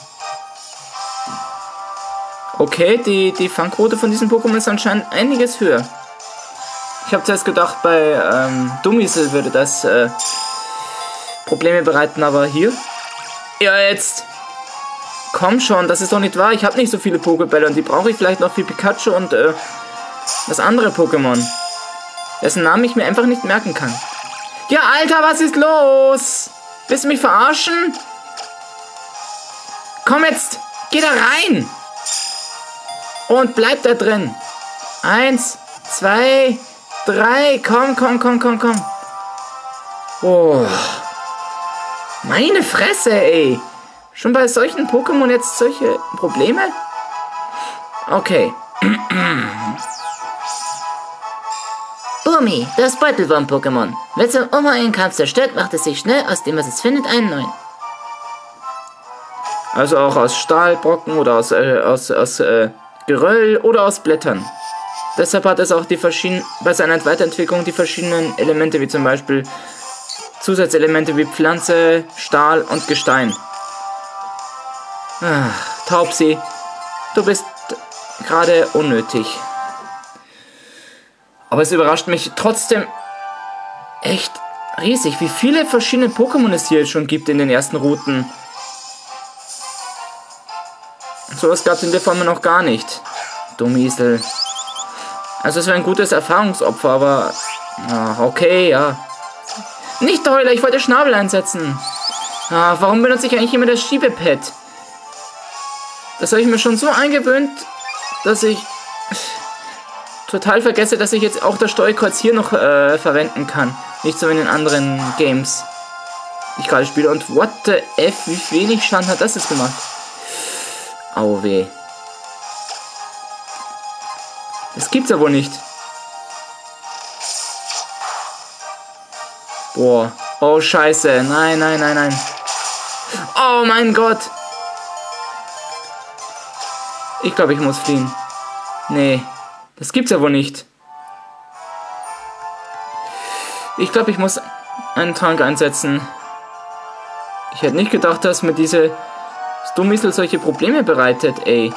Okay, die, die Fangquote von diesen Pokémon ist anscheinend einiges höher. Ich habe zuerst gedacht, bei ähm, Dummiesel würde das äh, Probleme bereiten, aber hier... Ja, jetzt... Komm schon, das ist doch nicht wahr. Ich habe nicht so viele Pokébälle und die brauche ich vielleicht noch für Pikachu und äh, das andere Pokémon. Dessen Namen ich mir einfach nicht merken kann. Ja, Alter, was ist los? Willst du mich verarschen? Komm jetzt, geh da rein. Und bleib da drin. Eins, zwei, drei. Komm, komm, komm, komm, komm. Oh. Meine Fresse, ey. Schon bei solchen Pokémon jetzt solche Probleme? Okay. Bumi, das Beutelwurm-Pokémon. Wenn es Oma einen Kampf zerstört, macht es sich schnell aus dem, was es findet, einen neuen. Also auch aus Stahlbrocken oder aus, äh, aus, aus äh, Geröll oder aus Blättern. Deshalb hat es auch die verschiedenen, bei seiner Weiterentwicklung die verschiedenen Elemente, wie zum Beispiel Zusatzelemente wie Pflanze, Stahl und Gestein. Ach, Taubsi, du bist gerade unnötig. Aber es überrascht mich trotzdem echt riesig, wie viele verschiedene Pokémon es hier schon gibt in den ersten Routen. Sowas gab es in der Form noch gar nicht. Dummiesel. Also es wäre ein gutes Erfahrungsopfer, aber... Ah, okay, ja. Nicht Heuler, ich wollte Schnabel einsetzen. Ah, warum benutze ich eigentlich immer das Schiebepad? Das habe ich mir schon so eingewöhnt, dass ich total vergesse, dass ich jetzt auch das Steuerkreuz hier noch äh, verwenden kann. Nicht so wie in den anderen Games, die ich gerade spiele. Und what the F, wie wenig Schaden hat das jetzt gemacht? Au weh. Das gibt's ja wohl nicht. Boah. Oh scheiße. Nein, nein, nein, nein. Oh mein Gott. Ich glaube, ich muss fliehen. Nee, das gibt's ja wohl nicht. Ich glaube, ich muss einen Trank einsetzen. Ich hätte nicht gedacht, dass mir diese Dummiesel solche Probleme bereitet, ey.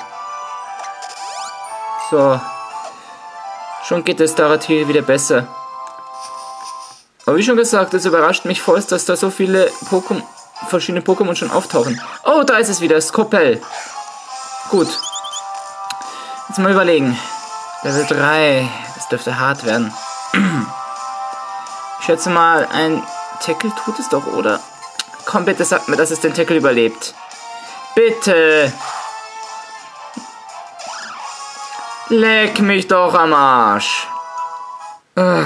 So. Schon geht es Daratil wieder besser. Aber wie schon gesagt, es überrascht mich voll, dass da so viele Pokémon verschiedene Pokémon schon auftauchen. Oh, da ist es wieder, Skopel. Gut. Jetzt mal überlegen. Level drei. Das dürfte hart werden. Ich schätze mal, ein Tackle tut es doch, oder? Komm, bitte sag mir, dass es den Tackle überlebt. Bitte. Leck mich doch am Arsch. Da,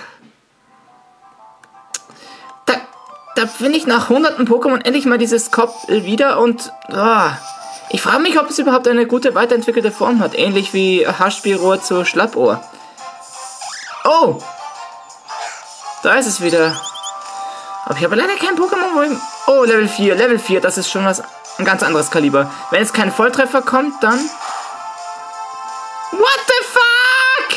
da finde ich nach hunderten Pokémon endlich mal dieses Koppel wieder und oh, ich frage mich, ob es überhaupt eine gute weiterentwickelte Form hat. Ähnlich wie Haarspielrohr zu Schlappohr. Oh! Da ist es wieder. Aber ich habe leider kein Pokémon, wo ich... Oh, Level vier, Level vier, das ist schon was... Ein ganz anderes Kaliber. Wenn jetzt kein Volltreffer kommt, dann... What the fuck?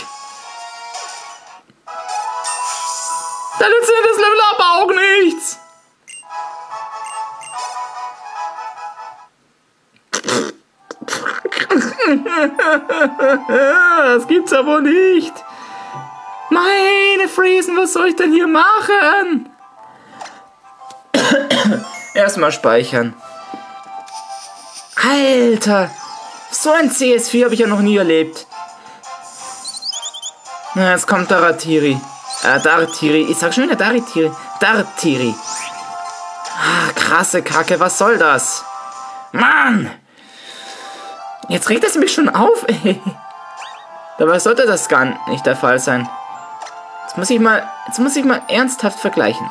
Da nützt mir das Level Up auch nichts. Das gibt's aber nicht. Meine Friesen, was soll ich denn hier machen? Erstmal speichern. Alter, so ein C S vier habe ich ja noch nie erlebt. Na, jetzt kommt Daratiri. Äh, Dartiri. Ich sag schon wieder Daritiri. Dartiri. Ah, krasse Kacke, was soll das? Mann! Jetzt regt es mich schon auf, ey. Dabei sollte das gar nicht der Fall sein. Jetzt muss ich mal, jetzt muss ich mal ernsthaft vergleichen.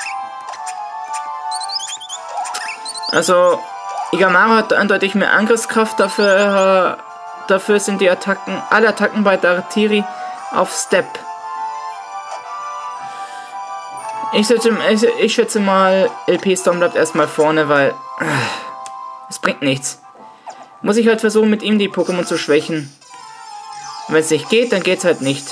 Also, Igamaru hat eindeutig mehr Angriffskraft, dafür, äh, dafür sind die Attacken, alle Attacken bei Daratiri auf Step. Ich schätze, ich, ich schätze mal, L P Storm bleibt erstmal vorne, weil äh, es bringt nichts. Muss ich halt versuchen, mit ihm die Pokémon zu schwächen. Wenn es nicht geht, dann geht's halt nicht.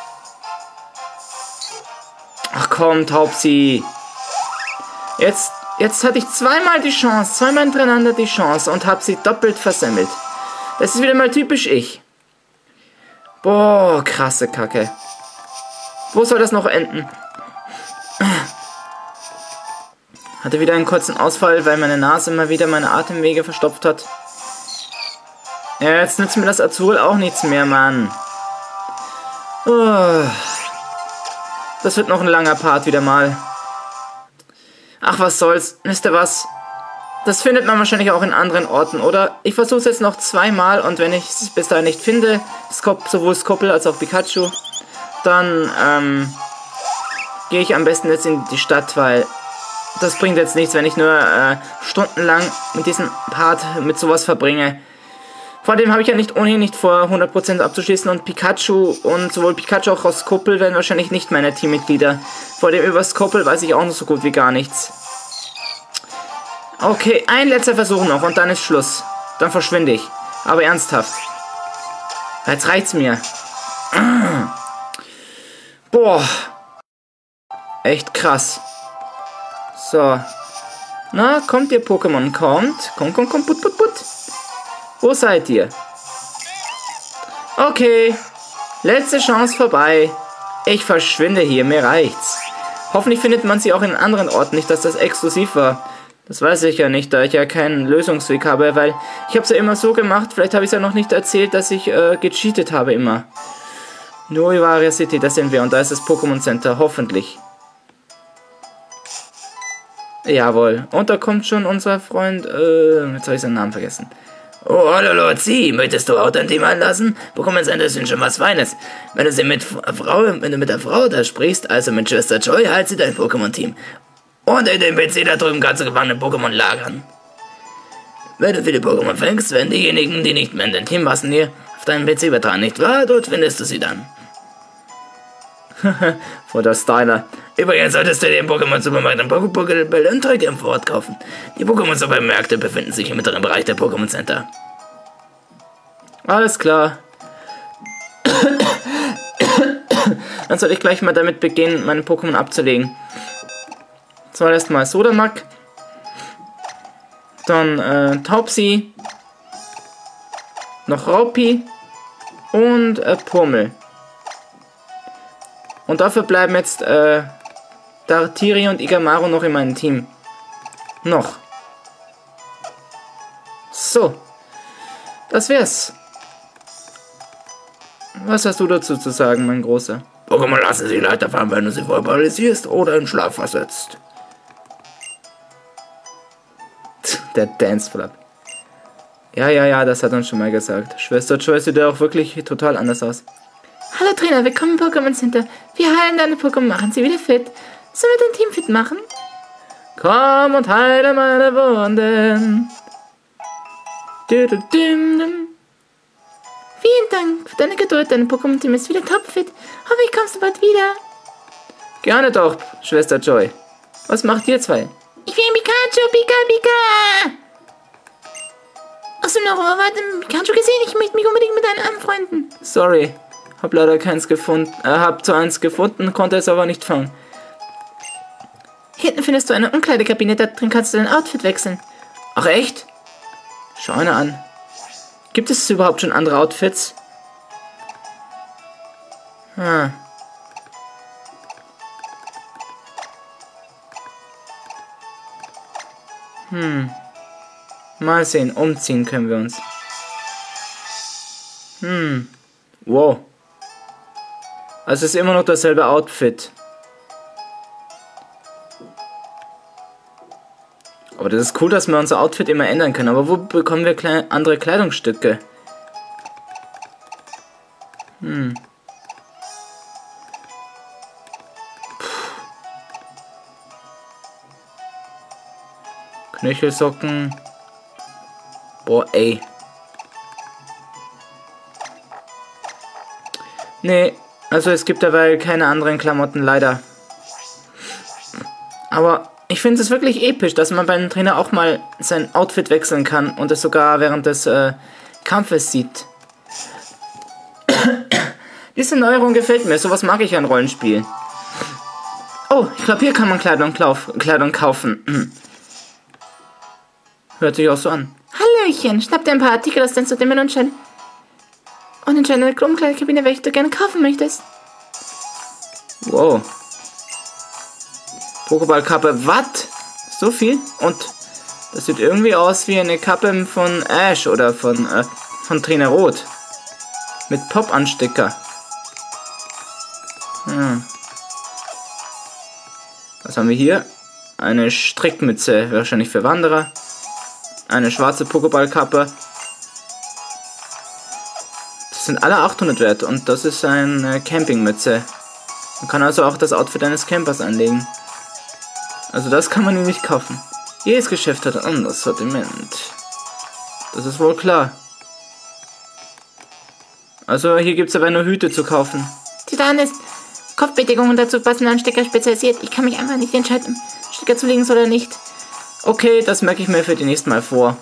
Ach komm, Taubsi. Jetzt, jetzt hatte ich zweimal die Chance, zweimal hintereinander die Chance und habe sie doppelt versemmelt. Das ist wieder mal typisch ich. Boah, krasse Kacke. Wo soll das noch enden? Hatte wieder einen kurzen Ausfall, weil meine Nase immer wieder meine Atemwege verstopft hat. Ja, jetzt nützt mir das Azul auch nichts mehr, Mann. Oh. Das wird noch ein langer Part wieder mal. Ach, was soll's. Wisst ihr was? Das findet man wahrscheinlich auch in anderen Orten, oder? Ich versuche es jetzt noch zweimal und wenn ich es bis dahin nicht finde, sowohl Skoppel als auch Pikachu, dann ähm, gehe ich am besten jetzt in die Stadt, weil das bringt jetzt nichts, wenn ich nur äh, stundenlang mit diesem Part mit sowas verbringe. Vor dem habe ich ja nicht ohnehin nicht vor, hundert Prozent abzuschließen und Pikachu und sowohl Pikachu auch aus Skoppel werden wahrscheinlich nicht meine Teammitglieder. Vor dem über Skoppel weiß ich auch noch so gut wie gar nichts. Okay, ein letzter Versuch noch und dann ist Schluss. Dann verschwinde ich. Aber ernsthaft. Jetzt reicht's mir. Boah. Echt krass. So. Na, kommt ihr Pokémon? Kommt. Kommt, kommt, kommt, put, put, put. Wo seid ihr? Okay. Letzte Chance vorbei. Ich verschwinde hier, mir reicht's. Hoffentlich findet man sie auch in anderen Orten, nicht dass das exklusiv war. Das weiß ich ja nicht, da ich ja keinen Lösungsweg habe, weil ich habe es ja immer so gemacht, vielleicht habe ich es ja noch nicht erzählt, dass ich äh, gecheatet habe immer. Noivarea City, da sind wir und da ist das Pokémon Center, hoffentlich. Jawohl, und da kommt schon unser Freund, äh, jetzt habe ich seinen Namen vergessen. Oh, hallo Lotzi, möchtest du auch dein Team einlassen? Pokémon Center sind schon was Feines. Wenn du sie mit Frau, wenn du mit der Frau da sprichst, also mit Schwester Joy, halt sie dein Pokémon-Team. Und in dem P C da drüben kannst du gefangene Pokémon lagern. Wenn du viele Pokémon fängst, werden diejenigen, die nicht mehr in dein Team passen, hier auf deinen P C übertragen, nicht wahr? Dort findest du sie dann. Vor der Styler. Übrigens solltest du den Pokémon-Supermarkt im Pokéball und Toy im Vorort kaufen. Die Pokémon-Supermärkte befinden sich im mittleren Bereich der Pokémon Center. Alles klar. Dann soll ich gleich mal damit beginnen, meine Pokémon abzulegen. Zuerst mal Sodamak. Dann äh, Taubsi. Noch Raupi. Und äh, Purmel. Und dafür bleiben jetzt äh, Dartiri und Igamaru noch in meinem Team. Noch. So. Das wär's. Was hast du dazu zu sagen, mein Großer? Pokémon lassen sich leichter fahren, wenn du sie verbalisierst oder in Schlaf versetzt. Der Danceflap. Ja, ja, ja, das hat uns schon mal gesagt. Schwester Joy sieht ja auch wirklich total anders aus. Hallo Trainer, willkommen im Pokémon Center. Wir heilen deine Pokémon, machen sie wieder fit. Sollen wir dein Team fit machen? Komm und heile meine Wunden. Vielen Dank für deine Geduld. Dein Pokémon-Team ist wieder topfit. Hoffentlich kommst du bald wieder. Gerne doch, Schwester Joy. Was macht ihr zwei? Ich will Pikachu, Pika, Pika. Hast du noch warte, Pikachu gesehen? Ich möchte mich unbedingt mit deinen anfreunden. Sorry, hab leider keins gefunden. Äh, hab zwar eins gefunden, konnte es aber nicht fangen. Hinten findest du eine Umkleidekabine, da drin kannst du dein Outfit wechseln. Ach echt? Schau eine an. Gibt es überhaupt schon andere Outfits? Hm. Hm. Mal sehen, umziehen können wir uns. Hm. Wow. Also es ist immer noch dasselbe Outfit. Aber das ist cool, dass wir unser Outfit immer ändern können. Aber wo bekommen wir kleine, andere Kleidungsstücke? Hm. Puh. Knöchelsocken. Boah, ey. Nee, also es gibt dabei keine anderen Klamotten, leider. Aber ich finde es wirklich episch, dass man bei einem Trainer auch mal sein Outfit wechseln kann und es sogar während des äh, Kampfes sieht. Diese Neuerung gefällt mir, sowas mag ich an Rollenspielen. Oh, ich glaube, hier kann man Kleidung, Klauf Kleidung kaufen. Hört sich auch so an. Hallöchen, schnapp dir ein paar Artikel aus deinem Sortiment und entscheide und entscheide eine Umkleidekabine, welche du gerne kaufen möchtest. Wow. Pokéball-Kappe, was? So viel? Und das sieht irgendwie aus wie eine Kappe von Ash oder von, äh, von Trainer Rot. Mit Pop-Anstecker. Hm. Was haben wir hier? Eine Strickmütze, wahrscheinlich für Wanderer. Eine schwarze Pokéball-Kappe. Das sind alle achthundert wert und das ist eine Campingmütze. Man kann also auch das Outfit eines Campers anlegen. Also das kann man hier nicht kaufen. Jedes Geschäft hat ein anderes Sortiment. Das ist wohl klar. Also hier gibt es aber nur Hüte zu kaufen. Titan ist Kopfbedeckung und dazu passende Anstecker spezialisiert. Ich kann mich einfach nicht entscheiden, Stecker zu legen oder nicht. Okay, das merke ich mir für die nächsten Mal vor.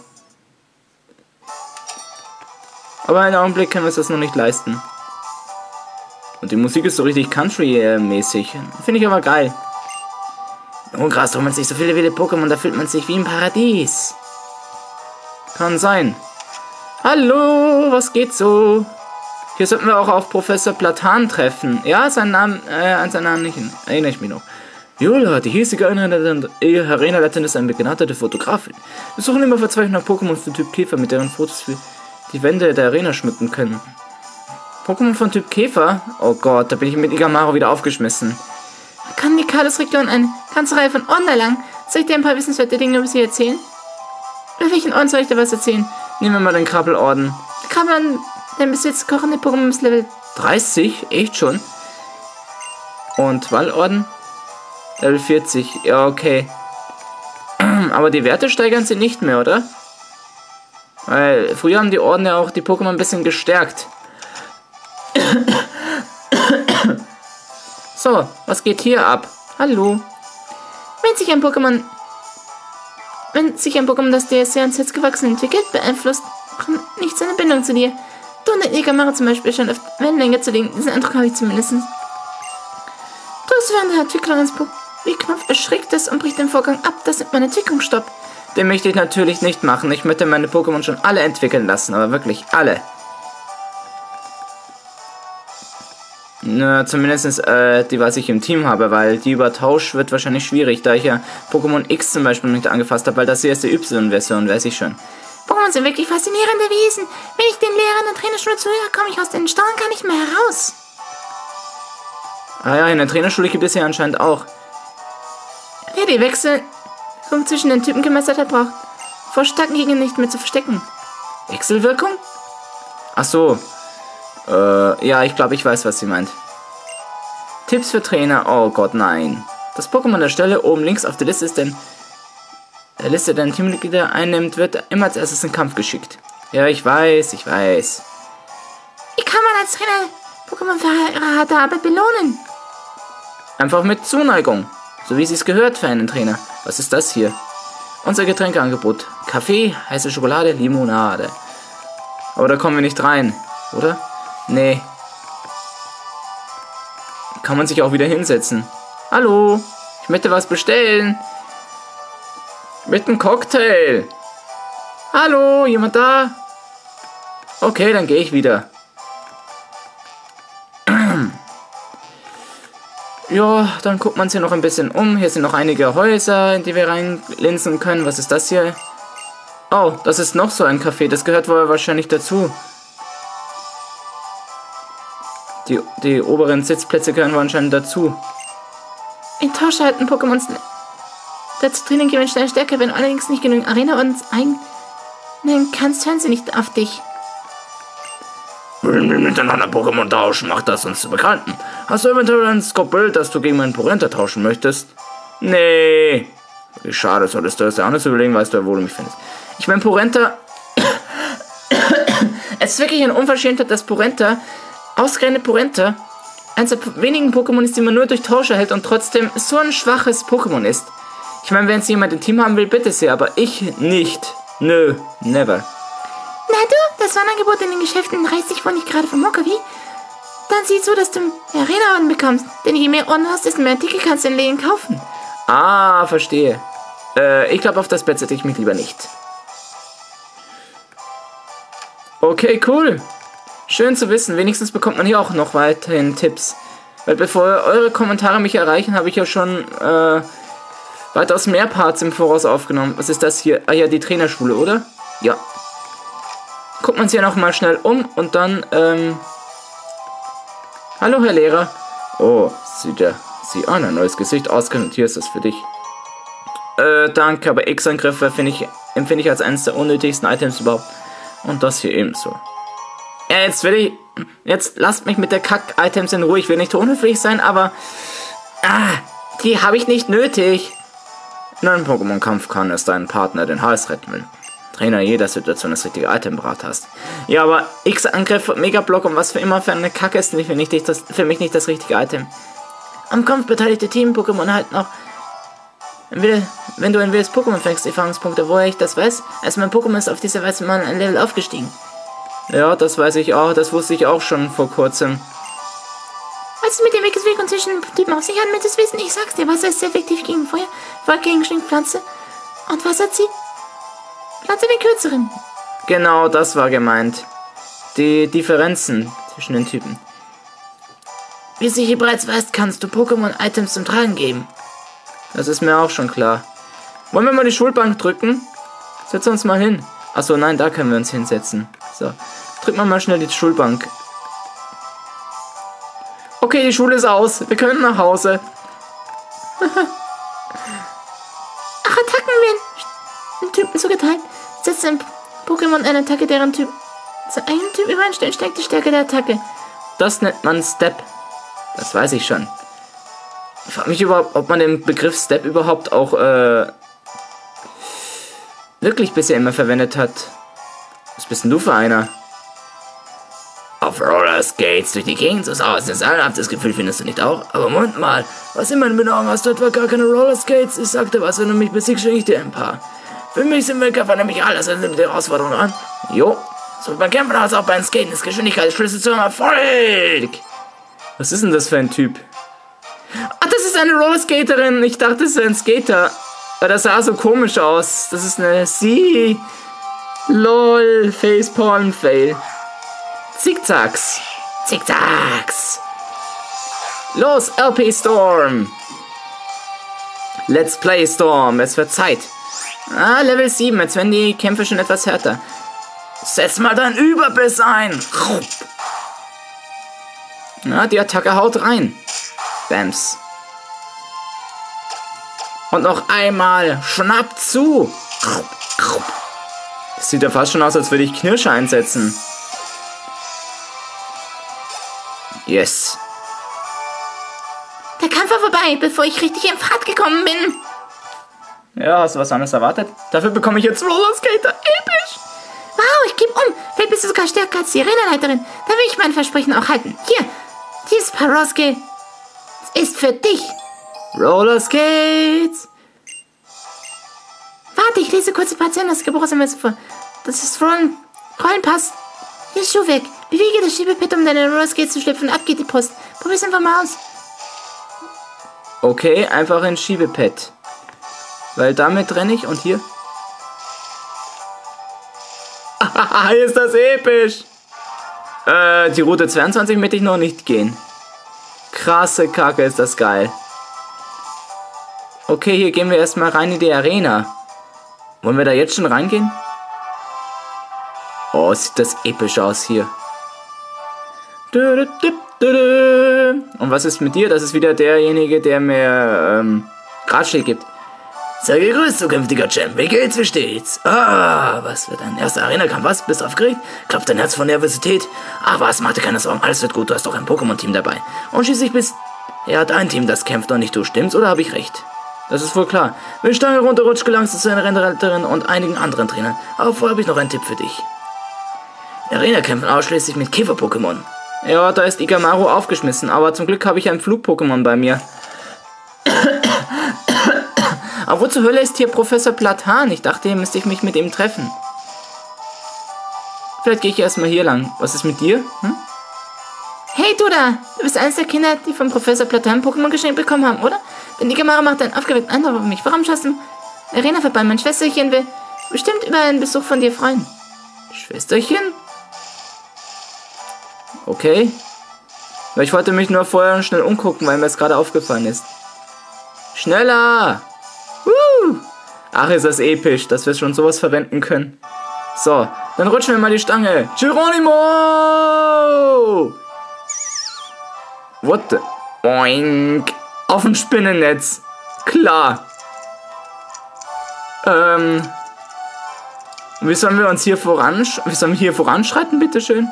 Aber einen Augenblick können wir uns das noch nicht leisten. Und die Musik ist so richtig Country-mäßig. Finde ich aber geil. Oh krass, wenn man sich so viele wilde Pokémon, da fühlt man sich wie im Paradies. Kann sein. Hallo, was geht so? Hier sollten wir auch auf Professor Platan treffen. Ja, sein Name, äh, an seinen Namen nicht, erinnere ich mich noch. Jola, die hiesige Arena-Leiterin ist eine begnadete Fotografin. Wir suchen immer verzweifelt nach Pokémon von Typ Käfer, mit deren Fotos wir die Wände der Arena schmücken können. Pokémon von Typ Käfer? Oh Gott, da bin ich mit Igamaro wieder aufgeschmissen. Kann die Kalos-Region eine ganze Reihe von Orden erlangen? Soll ich dir ein paar wissenswerte Dinge über sie erzählen? Über welchen Orden soll ich dir was erzählen? Nehmen wir mal den Krabbelorden. Krabbelorden, denn bis jetzt kochende Pokémon bis Level dreißig? Echt schon? Und Wallorden? Level vierzig. Ja, okay. Aber die Werte steigern sie nicht mehr, oder? Weil früher haben die Orden ja auch die Pokémon ein bisschen gestärkt. So, was geht hier ab? Hallo. Wenn sich ein Pokémon Wenn sich ein Pokémon, das dir sehr ans Herz gewachsen entwickelt, beeinflusst, kommt nicht seine Bindung zu dir. Du und dein Igamaro zum Beispiel scheint auf Wellenlänge zu liegen. Diesen Eindruck habe ich zumindest. Drückst du während der Entwicklung ins Wie-Knopf, erschreckt es und bricht den Vorgang ab. Das nimmt meine Entwicklung Stopp. Den möchte ich natürlich nicht machen. Ich möchte meine Pokémon schon alle entwickeln lassen, aber wirklich alle. Na, zumindest äh, die, was ich im Team habe, weil die über Tausch wird wahrscheinlich schwierig, da ich ja Pokémon X zum Beispiel nicht angefasst habe, weil das hier ist die Y-Version, weiß ich schon. Pokémon sind wirklich faszinierende Wesen. Wenn ich den Lehrern der Trainerschule zuhöre, komme ich aus den Staunen gar nicht mehr heraus. Ah ja, in der Trainerschule gibt es ja anscheinend auch. Wer die Wechsel zwischen den Typen gemeistert hat, braucht vor starken Gegnern nicht mehr zu verstecken. Wechselwirkung? Ach so. Äh, ja, ich glaube, ich weiß, was sie meint. Tipps für Trainer. Oh Gott, nein. Das Pokémon der Stelle oben links auf der Liste ist denn... Der Liste, der ein Teammitglieder einnimmt, wird immer als erstes in Kampf geschickt. Ja, ich weiß, ich weiß. Wie kann man als Trainer Pokémon für harte Arbeit belohnen? Einfach mit Zuneigung. So wie es sich gehört für einen Trainer. Was ist das hier? Unser Getränkeangebot. Kaffee, heiße Schokolade, Limonade. Aber da kommen wir nicht rein, oder? Nee. Kann man sich auch wieder hinsetzen. Hallo, ich möchte was bestellen. Mit einem Cocktail. Hallo, jemand da? Okay, dann gehe ich wieder. Ja, dann guckt man sich noch ein bisschen um. Hier sind noch einige Häuser, in die wir reinlinsen können. Was ist das hier? Oh, das ist noch so ein Café. Das gehört wohl wahrscheinlich dazu. Die, die oberen Sitzplätze gehören wohl anscheinend dazu. In Tausch halten Pokémons dazu Training gewinnt schnell stärker. Wenn du allerdings nicht genügend Arena und eignen kannst, hören sie nicht auf dich. Wenn wir miteinander Pokémon tauschen, macht das uns zu Bekannten. Hast du eventuell ein Skorpel, das du gegen meinen Porenta tauschen möchtest? Nee. Wie schade, solltest du das ja anders überlegen, weißt du, wo du mich findest. Ich meine, Porenta... Es ist wirklich ein Unverschämtheit, dass Porenta, ausgerechnet Porenta, eines der wenigen Pokémon ist, die man nur durch Tausch erhält und trotzdem so ein schwaches Pokémon ist. Ich meine, wenn es jemand im Team haben will, bitte sehr, aber ich nicht. Nö, never. Na du, das Warenangebot in den Geschäften reißt dich wohl nicht gerade vom Hocker, wie? Dann sieh zu, dass du Arena-Orden bekommst. Denn je mehr Orden hast, desto mehr Artikel kannst du in Läden kaufen. Ah, verstehe. Äh, ich glaube, auf das Bett setze ich mich lieber nicht. Okay, cool. Schön zu wissen. Wenigstens bekommt man hier auch noch weiterhin Tipps. Weil bevor eure Kommentare mich erreichen, habe ich ja schon äh, weitaus mehr Parts im Voraus aufgenommen. Was ist das hier? Ah ja, die Trainerschule, oder? Ja. Guckt man sich ja noch mal schnell um und dann, ähm... Hallo, Herr Lehrer. Oh, sieht ja... Sieh an, ein neues Gesicht auskennt. Hier ist das für dich. Äh, danke, aber X-Angriffe finde ich, empfinde ich als eines der unnötigsten Items überhaupt. Und das hier ebenso. Ja, jetzt will ich... Jetzt lasst mich mit der Kack-Items in Ruhe. Ich will nicht unhöflich sein, aber... Ah, die habe ich nicht nötig. In einem Pokémon-Kampf kann es deinen Partner den Hals retten will. Trainer in jeder Situation das richtige Item parat hast. Ja, aber X-Angriff, Megablock und was für immer für eine Kacke ist für mich nicht das, für mich nicht das richtige Item. Am Kampf beteiligte Team-Pokémon halt noch... Wenn du ein wildes Pokémon fängst, Erfahrungspunkte, woher ich das weiß, also mein Pokémon ist auf diese Weise mal ein Level aufgestiegen. Ja, das weiß ich auch, das wusste ich auch schon vor kurzem. Als es mit dem Wechselweg und zwischen Typen auf sich hat, mit das Wissen, ich sag's dir, Wasser ist sehr effektiv gegen Feuer, Feuer gegen Stinkpflanze und Wasser zieht Pflanze den kürzeren. Genau, das war gemeint. Die Differenzen zwischen den Typen. Wie du hier bereits weißt, kannst du Pokémon-Items zum Tragen geben. Das ist mir auch schon klar. Wollen wir mal die Schulbank drücken? Setzen wir uns mal hin. Achso, nein, da können wir uns hinsetzen. So, drücken wir mal schnell die Schulbank. Okay, die Schule ist aus. Wir können nach Hause. Ach, Attacken werden in Typen zugeteilt. Setzt ein Pokémon eine Attacke, deren Typ zu einem Typ übereinstimmt, steigt die Stärke der Attacke. Das nennt man Step. Das weiß ich schon. Ich frage mich überhaupt, ob man den Begriff Step überhaupt auch äh, wirklich bisher immer verwendet hat. Was bist denn du für einer? Auf Roller Skates durch die Gegend zu sausen, das das Gefühl findest du nicht auch? Aber Moment mal, was in meinen Augen hast du etwa gar keine Roller Skates? Ich sagte was, wenn du mich besiegst, schenke ich dir ein paar. Für mich sind Wettkämpfer nämlich alles, also nimmt die Herausforderung an. Jo. So beim Kämpfen als auch beim Skaten ist Geschwindigkeit Schlüssel zum Erfolg. Was ist denn das für ein Typ? Ach, das ist eine Rollerskaterin. Ich dachte, das ist ein Skater. Aber das sah so komisch aus. Das ist eine Sie. Lol. Facepalm Fail. Zickzacks. Zickzacks. Los, L P Storm. Let's Play Storm. Es wird Zeit. Ah, Level sieben. Jetzt werden die Kämpfe schon etwas härter. Setz mal deinen Überbiss ein. Na, die Attacke haut rein. Bams. Und noch einmal. Schnapp zu. Das sieht ja fast schon aus, als würde ich Knirsche einsetzen. Yes. Der Kampf war vorbei, bevor ich richtig in Fahrt gekommen bin. Ja, hast du was anderes erwartet? Dafür bekomme ich jetzt Rollerskater. Episch. Wow, ich gebe um. Vielleicht bist du sogar stärker als die Arenaleiterin. Da will ich mein Versprechen auch halten. Hier, dieses Paroske ist für dich. Rollerskates. Warte, ich lese kurz ein paar Zeilen aus Gebrauchsanweisung vor. Das ist Rollen, Rollenpass. Hier ist Schuh weg. Bewege das Schiebepad, um deine Rollerskates zu schlüpfen. Ab geht die Post. Probier's einfach mal aus. Okay, einfach ein Schiebepad. Weil damit renne ich und hier. Hier ist das episch. Äh, die Route zweiundzwanzig möchte ich noch nicht gehen. Krasse Kacke, ist das geil. Okay, hier gehen wir erstmal rein in die Arena. Wollen wir da jetzt schon reingehen? Oh, sieht das episch aus hier. Und was ist mit dir? Das ist wieder derjenige, der mir ähm, Ratschläge gibt. Sei gegrüßt, zukünftiger Champ. Wie geht's, wie steht's? Ah, was wird dein erster Arena-Kampf? Was? Bist du aufgeregt? Klopft dein Herz von Nervosität? Ah, was? Mach dir keine Sorgen. Alles wird gut. Du hast doch ein Pokémon-Team dabei. Und schließlich bist... Er hat ein Team, das kämpft und nicht du. Stimmt's oder habe ich recht? Das ist wohl klar. Wenn die Stange runterrutscht, gelangst du zu einer Rennleiterin und einigen anderen Trainern. Aber vorher habe ich noch einen Tipp für dich. Arena kämpfen ausschließlich mit Käfer-Pokémon. Ja, da ist Igamaru aufgeschmissen, aber zum Glück habe ich ein Flug-Pokémon bei mir. Aber wo zur Hölle ist hier Professor Platan? Ich dachte, hier müsste ich mich mit ihm treffen. Vielleicht gehe ich erstmal hier lang. Was ist mit dir? Hm? Hey, du da! Du bist eines der Kinder, die von Professor Platan Pokémon geschenkt bekommen haben, oder? Denn Igamaru macht einen aufgeweckten Eindruck auf mich. Warum schaust du in der Arena vorbei? Mein Schwesterchen will bestimmt über einen Besuch von dir freuen. Schwesterchen? Okay. Weil ich wollte mich nur vorher schnell umgucken, weil mir es gerade aufgefallen ist. Schneller! Uh! Ach, ist das episch, dass wir schon sowas verwenden können. So, dann rutschen wir mal die Stange. Geronimo! What the... Boink! Auf dem Spinnennetz. Klar. Ähm... Wie sollen wir uns hier voran... Wie sollen wir hier voranschreiten, bitteschön?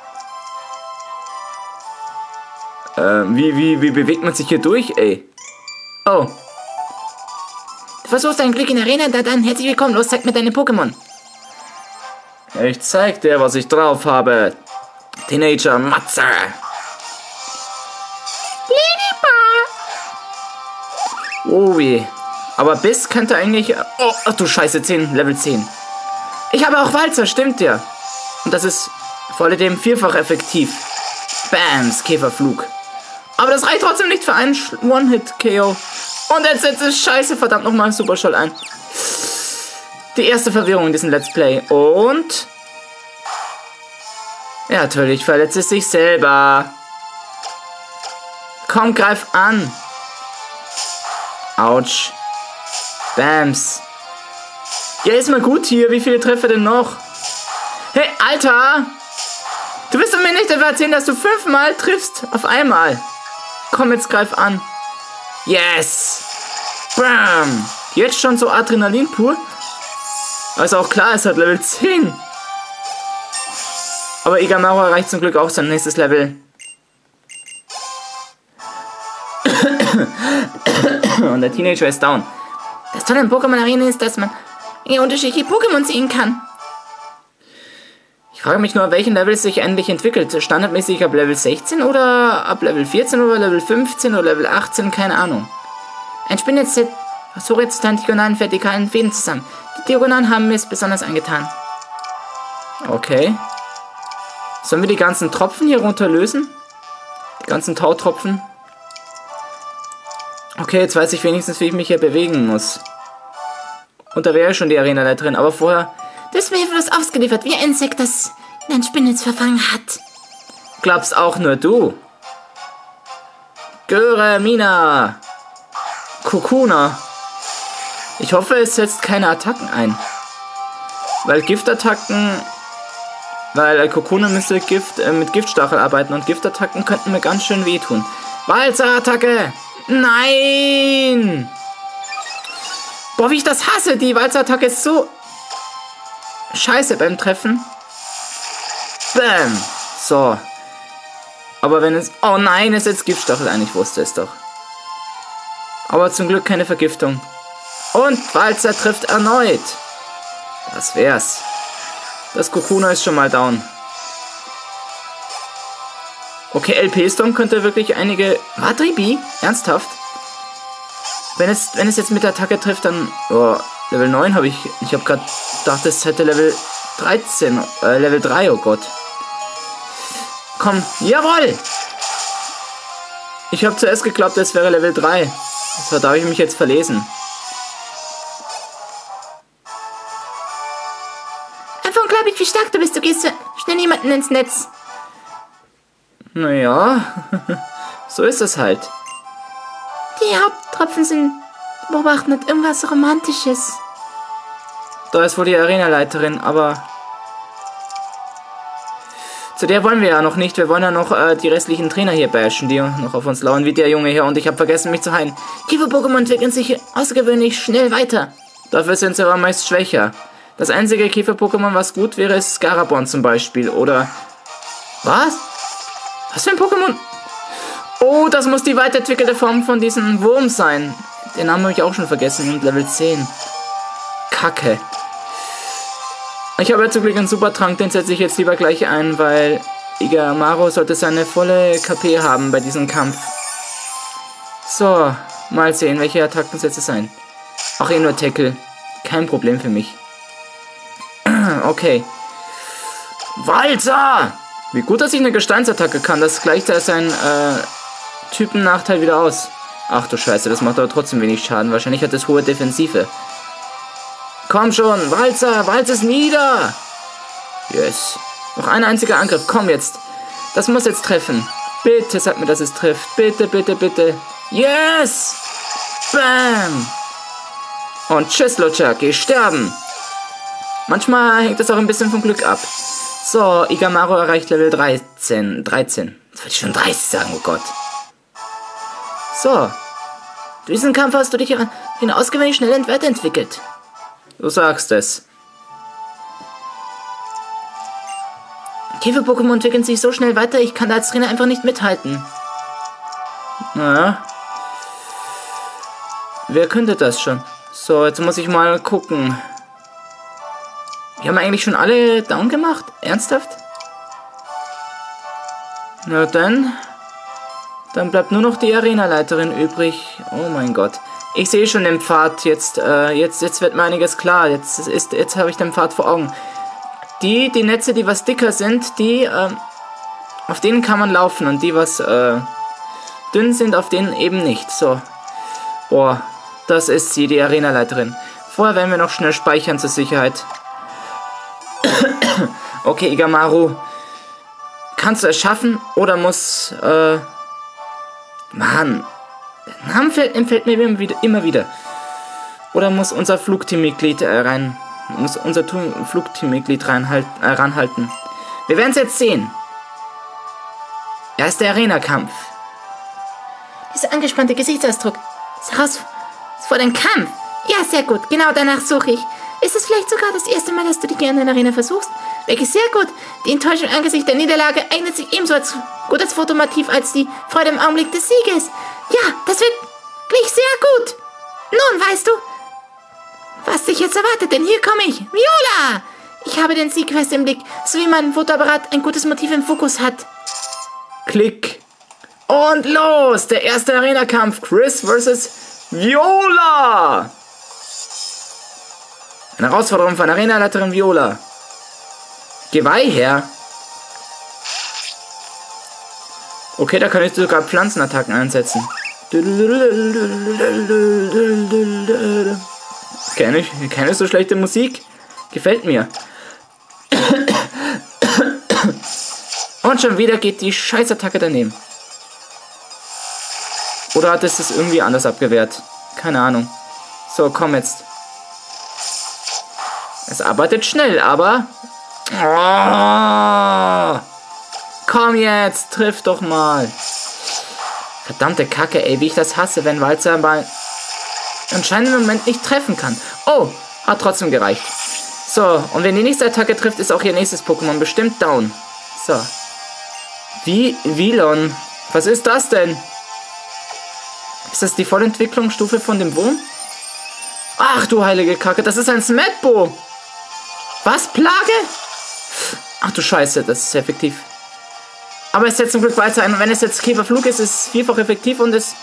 Ähm, wie, wie, wie bewegt man sich hier durch, ey? Oh. Du versuchst dein Glück in der Arena, da dann herzlich willkommen. Los, zeig mir deine Pokémon. Ich zeig dir, was ich drauf habe. Teenager Matze. Oh je. Aber Biss könnte eigentlich... Oh, ach du Scheiße, zehn, Level zehn. Ich habe auch Walzer, stimmt ja. Und das ist vor allem vierfach effektiv. Bams, Käferflug. Aber das reicht trotzdem nicht für einen One-Hit-K O. Und jetzt setzt es scheiße, verdammt nochmal Super Shot ein. Die erste Verwirrung in diesem Let's Play. Und... Ja, natürlich verletzt es sich selber. Komm, greif an. Autsch. Bams. Ja, ist mal gut hier. Wie viele Treffer denn noch? Hey, Alter! Du wirst mir nicht etwa erzählen, dass du fünfmal triffst auf einmal. Komm, jetzt greif an. Yes! Bam! Jetzt schon so Adrenalin pur? Also auch klar, es hat Level zehn. Aber Igamaru erreicht zum Glück auch sein nächstes Level. Und der Teenager ist down. Das Tolle an Pokémon Arena ist, dass man unterschiedliche Pokémon sehen kann. Ich frage mich nur, welchen Level es sich endlich entwickelt. Standardmäßig ab Level sechzehn oder ab Level vierzehn oder Level fünfzehn oder Level achtzehn, keine Ahnung. Ein Spinnennetz setzt horizontal diagonalen vertikalen Fäden zusammen. Die Diagonalen haben mir es besonders angetan. Okay. Sollen wir die ganzen Tropfen hier runter lösen? Die ganzen Tautropfen? Okay, jetzt weiß ich wenigstens, wie ich mich hier bewegen muss. Und da wäre schon die Arenaleiterin, aber vorher... Du bist mir hilflos ausgeliefert, wie ein Insekt, das in ein Spinnennetz verfangen hat. Glaubst auch nur du. Göre Mina. Kokuna. Ich hoffe, es setzt keine Attacken ein. Weil Giftattacken... Weil äh, Kokuna müsste Gift, äh, mit Giftstachel arbeiten und Giftattacken könnten mir ganz schön wehtun. Walzer-Attacke! Nein! Boah, wie ich das hasse! Die Walzer-Attacke ist so... scheiße beim Treffen. Bam! So. Aber wenn es... Oh nein, es setzt Giftstachel ein. Ich wusste es doch. Aber zum Glück keine Vergiftung. Und Walzer trifft erneut. Das wär's. Das Kokuna ist schon mal down. Okay, L P-Storm könnte wirklich einige... Watribi? Ernsthaft? Wenn es, wenn es jetzt mit der Attacke trifft, dann... Oh, Level neun habe ich... Ich habe gerade gedacht, es hätte Level dreizehn... Äh, Level drei, oh Gott. Komm, jawohl! Ich habe zuerst geglaubt, es wäre Level drei. So, da habe ich mich jetzt verlesen. Einfach unglaublich, wie stark du bist. Du gehst so schnell jemanden ins Netz. Naja, so ist es halt. Die Haupttropfen sind beobachten mit irgendwas Romantisches. Da ist wohl die Arenaleiterin, aber... Zu der wollen wir ja noch nicht. Wir wollen ja noch äh, die restlichen Trainer hier bashen, die noch auf uns lauern, wie der Junge hier. Und ich habe vergessen, mich zu heilen. Käfer-Pokémon entwickeln sich außergewöhnlich schnell weiter. Dafür sind sie aber meist schwächer. Das einzige Käfer-Pokémon, was gut wäre, ist Scarabon zum Beispiel. Oder... Was? Was für ein Pokémon? Oh, das muss die weiterentwickelte Form von diesem Wurm sein. Den Namen habe ich auch schon vergessen. Und Level zehn. Kacke. Ich habe ja zum Glück einen Supertrank, den setze ich jetzt lieber gleich ein, weil Igamaru sollte seine volle K P haben bei diesem Kampf. So, mal sehen, welche Attacken setze es ein. Ach, eh nur Tackle. Kein Problem für mich. Okay. Walzer! Wie gut, dass ich eine Gesteinsattacke kann. Das gleicht seinen äh, Typennachteil wieder aus. Ach du Scheiße, das macht aber trotzdem wenig Schaden. Wahrscheinlich hat es hohe Defensive. Komm schon, Walzer, Walz ist nieder. Yes. Noch ein einziger Angriff, komm jetzt. Das muss jetzt treffen. Bitte sag mir, dass es trifft. Bitte, bitte, bitte. Yes! Bam! Und tschüss, Lutscher, geh sterben. Manchmal hängt es auch ein bisschen vom Glück ab. So, Igamaru erreicht Level dreizehn. dreizehn. Jetzt würde ich schon dreißig sagen, oh Gott. So. Durch diesen Kampf hast du dich in ausgewöhnlich schnell weiterentwickelt. Du sagst es. Käfer-Pokémon entwickeln sich so schnell weiter, ich kann da als Trainer einfach nicht mithalten. Naja. Wer könnte das schon? So, jetzt muss ich mal gucken. Wir haben eigentlich schon alle down gemacht? Ernsthaft? Na dann. Dann bleibt nur noch die Arenaleiterin übrig. Oh mein Gott. Ich sehe schon den Pfad. Jetzt, äh, jetzt, jetzt wird mir einiges klar. Jetzt ist, jetzt habe ich den Pfad vor Augen. Die, die Netze, die was dicker sind, die, äh, auf denen kann man laufen. Und die, was, äh, dünn sind, auf denen eben nicht. So. Boah, das ist sie, die Arenaleiterin. Vorher werden wir noch schnell speichern zur Sicherheit. Okay, Igamaru. Kannst du es schaffen? Oder muss, äh... Mann. Der Name fällt, entfällt mir immer wieder, immer wieder. Oder muss unser Flugteammitglied äh, rein... Muss unser Flugteammitglied reinhalten, äh, ranhalten. Wir werden es jetzt sehen. Erster Arena-Kampf. Dieser angespannte Gesichtsausdruck. Ist heraus vor dem Kampf. Ja, sehr gut. Genau danach suche ich. Ist es vielleicht sogar das erste Mal, dass du die gerne in der Arena versuchst? Wirklich sehr gut. Die Enttäuschung angesichts der Niederlage eignet sich ebenso als gut als Fotomotiv als die Freude im Augenblick des Sieges. Ja, das wird gleich sehr gut. Nun, weißt du, was dich jetzt erwartet, denn hier komme ich. Viola! Ich habe den Sieg fest im Blick, so wie mein Fotoapparat ein gutes Motiv im Fokus hat. Klick. Und los! Der erste Arena-Kampf. Chris versus Viola! Eine Herausforderung von Arenaleiterin Viola. Geweih her. Okay, da kann ich sogar Pflanzenattacken einsetzen. Kenne ich, kenne ich so schlechte Musik? Gefällt mir. Und schon wieder geht die Scheißattacke daneben. Oder hat es das irgendwie anders abgewehrt? Keine Ahnung. So, komm jetzt. Es arbeitet schnell, aber... Oh, komm jetzt, triff doch mal. Verdammte Kacke, ey, wie ich das hasse, wenn Walzer mal anscheinend im Moment nicht treffen kann. Oh, hat trotzdem gereicht. So, und wenn die nächste Attacke trifft, ist auch ihr nächstes Pokémon bestimmt down. So. Wie, Vilon? Was ist das denn? Ist das die Vollentwicklungsstufe von dem Wurm? Ach du heilige Kacke, das ist ein Smetbo. Was? Plage? Ach du Scheiße, das ist effektiv. Aber es setzt zum Glück weiter ein. Und wenn es jetzt Käferflug ist, ist es vielfach effektiv und es...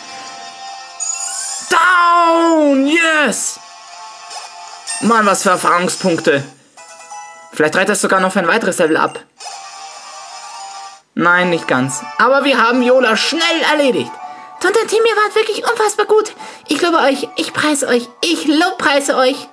Down! Yes! Mann, was für Erfahrungspunkte. Vielleicht reicht das sogar noch für ein weiteres Level ab. Nein, nicht ganz. Aber wir haben Viola schnell erledigt. Und dein Team, ihr wart wirklich unfassbar gut. Ich glaube euch, ich preise euch, ich lobpreise euch.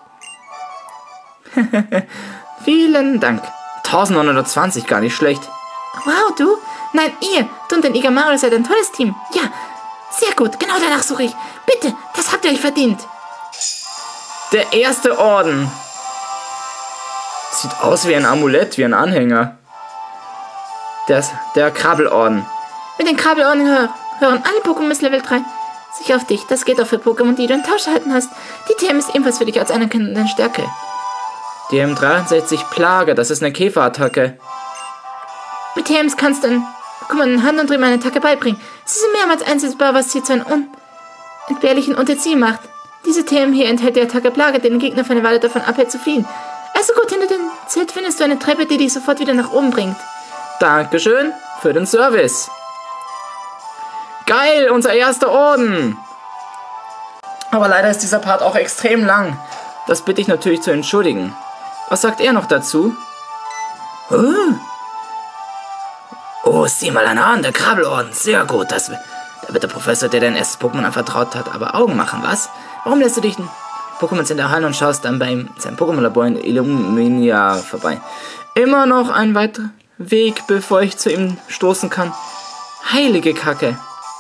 Vielen Dank. neunzehnhundertzwanzig, gar nicht schlecht. Wow, du? Nein, ihr, du und dein Igamaru seid ein tolles Team. Ja, sehr gut, genau danach suche ich. Bitte, das habt ihr euch verdient. Der erste Orden. Sieht aus wie ein Amulett, wie ein Anhänger. Das, der Krabbelorden. Mit den Krabbelorden hör, hören alle Pokémon bis Level drei sich auf dich. Das geht auch für Pokémon, die du in Tausch erhalten hast. Die T M ist ebenfalls für dich als anerkennende Stärke. Die M dreiundsechzig Plage, das ist eine Käferattacke. Mit T Ms kannst du einen Pokémon in Hand und Dreh eine Attacke beibringen. Sie sind mehrmals einsetzbar, was sie zu einem unentbehrlichen Unterziehen macht. Diese T M hier enthält die Attacke Plage, die den Gegner für eine Weile davon abhält zu fliehen. Also gut, hinter dem Zelt findest du eine Treppe, die dich sofort wieder nach oben bringt. Dankeschön für den Service. Geil, unser erster Orden. Aber leider ist dieser Part auch extrem lang. Das bitte ich natürlich zu entschuldigen. Was sagt er noch dazu? Oh, oh sieh mal einer an, der Krabbelorden. Sehr gut. Das, da wird der Professor, der dein erstes Pokémon anvertraut hat, aber Augen machen, was? Warum lässt du dich ein Pokémon in der Halle und schaust dann bei seinem Pokémon-Labor in Illumina vorbei? Immer noch ein weiterer Weg, bevor ich zu ihm stoßen kann. Heilige Kacke.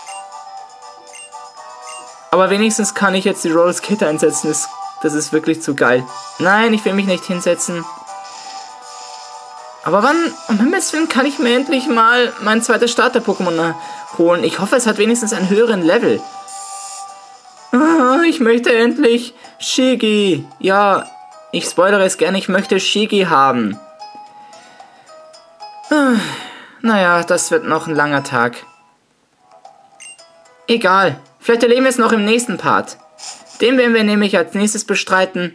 Aber wenigstens kann ich jetzt die Rolls Kit einsetzen. Das, das ist wirklich zu geil. Nein, ich will mich nicht hinsetzen. Aber wann, um Himmels Willen, kann ich mir endlich mal mein zweites Starter-Pokémon holen? Ich hoffe, es hat wenigstens einen höheren Level. Ah, ich möchte endlich Shigi. Ja, ich spoilere es gerne, ich möchte Shigi haben. Ah, naja, das wird noch ein langer Tag. Egal, vielleicht erleben wir es noch im nächsten Part. Den werden wir nämlich als nächstes bestreiten.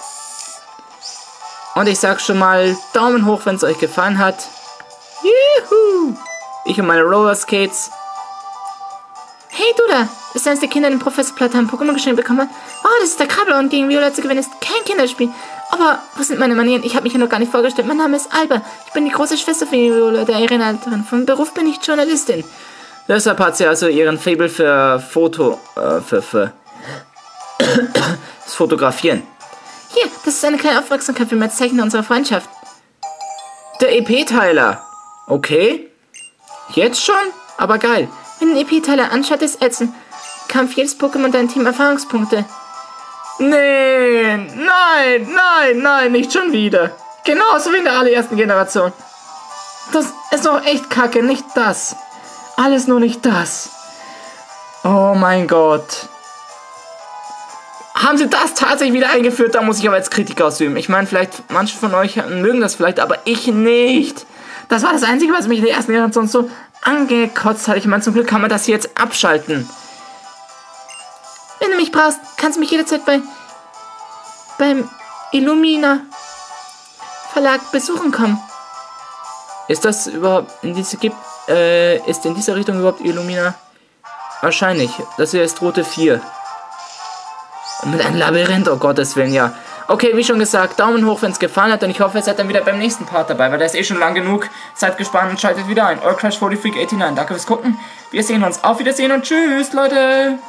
Und ich sag schon mal, Daumen hoch, wenn es euch gefallen hat. Juhu! Ich und meine Rollerskates. Hey du da, bist du eines der Kinder, den Professor Platter ein Pokémon geschenkt bekommen hat? Oh, das ist der Krabbelorden, gegen Viola zu gewinnen ist kein Kinderspiel. Aber, was sind meine Manieren? Ich habe mich ja noch gar nicht vorgestellt. Mein Name ist Alba. Ich bin die große Schwester von Viola, der Ehrenhalterin. Von Beruf bin ich Journalistin. Deshalb hat sie also ihren Faible für Foto, äh, für, für das Fotografieren. Hier, das ist eine kleine Aufmerksamkeit für mein Zeichen unserer Freundschaft. Der E P-Teiler. Okay. Jetzt schon? Aber geil. Wenn du den E P-Teiler anschattest, ätzen, kam für jedes Pokémon dein Team Erfahrungspunkte. Nee, nein, nein, nein, nicht schon wieder. Genauso wie in der allerersten Generation. Das ist doch echt kacke, nicht das. Alles nur nicht das. Oh mein Gott. Haben sie das tatsächlich wieder eingeführt? Da muss ich aber jetzt Kritik ausüben. Ich meine, vielleicht, manche von euch mögen das vielleicht, aber ich nicht. Das war das Einzige, was mich in der ersten Generation so angekotzt hat. Ich meine, zum Glück kann man das hier jetzt abschalten. Wenn du mich brauchst, kannst du mich jederzeit bei beim Illumina Verlag besuchen kommen. Ist das überhaupt in diese gibt äh, ist in dieser Richtung überhaupt Illumina? Wahrscheinlich. Das hier ist Route vier. Und mit einem Labyrinth, oh Gottes Willen, ja. Okay, wie schon gesagt, Daumen hoch, wenn es gefallen hat. Und ich hoffe, ihr seid dann wieder beim nächsten Part dabei, weil der ist eh schon lang genug. Seid gespannt und schaltet wieder ein. All Crash forty Freak neunundachtzig. Danke fürs Gucken. Wir sehen uns. Auf Wiedersehen und tschüss, Leute.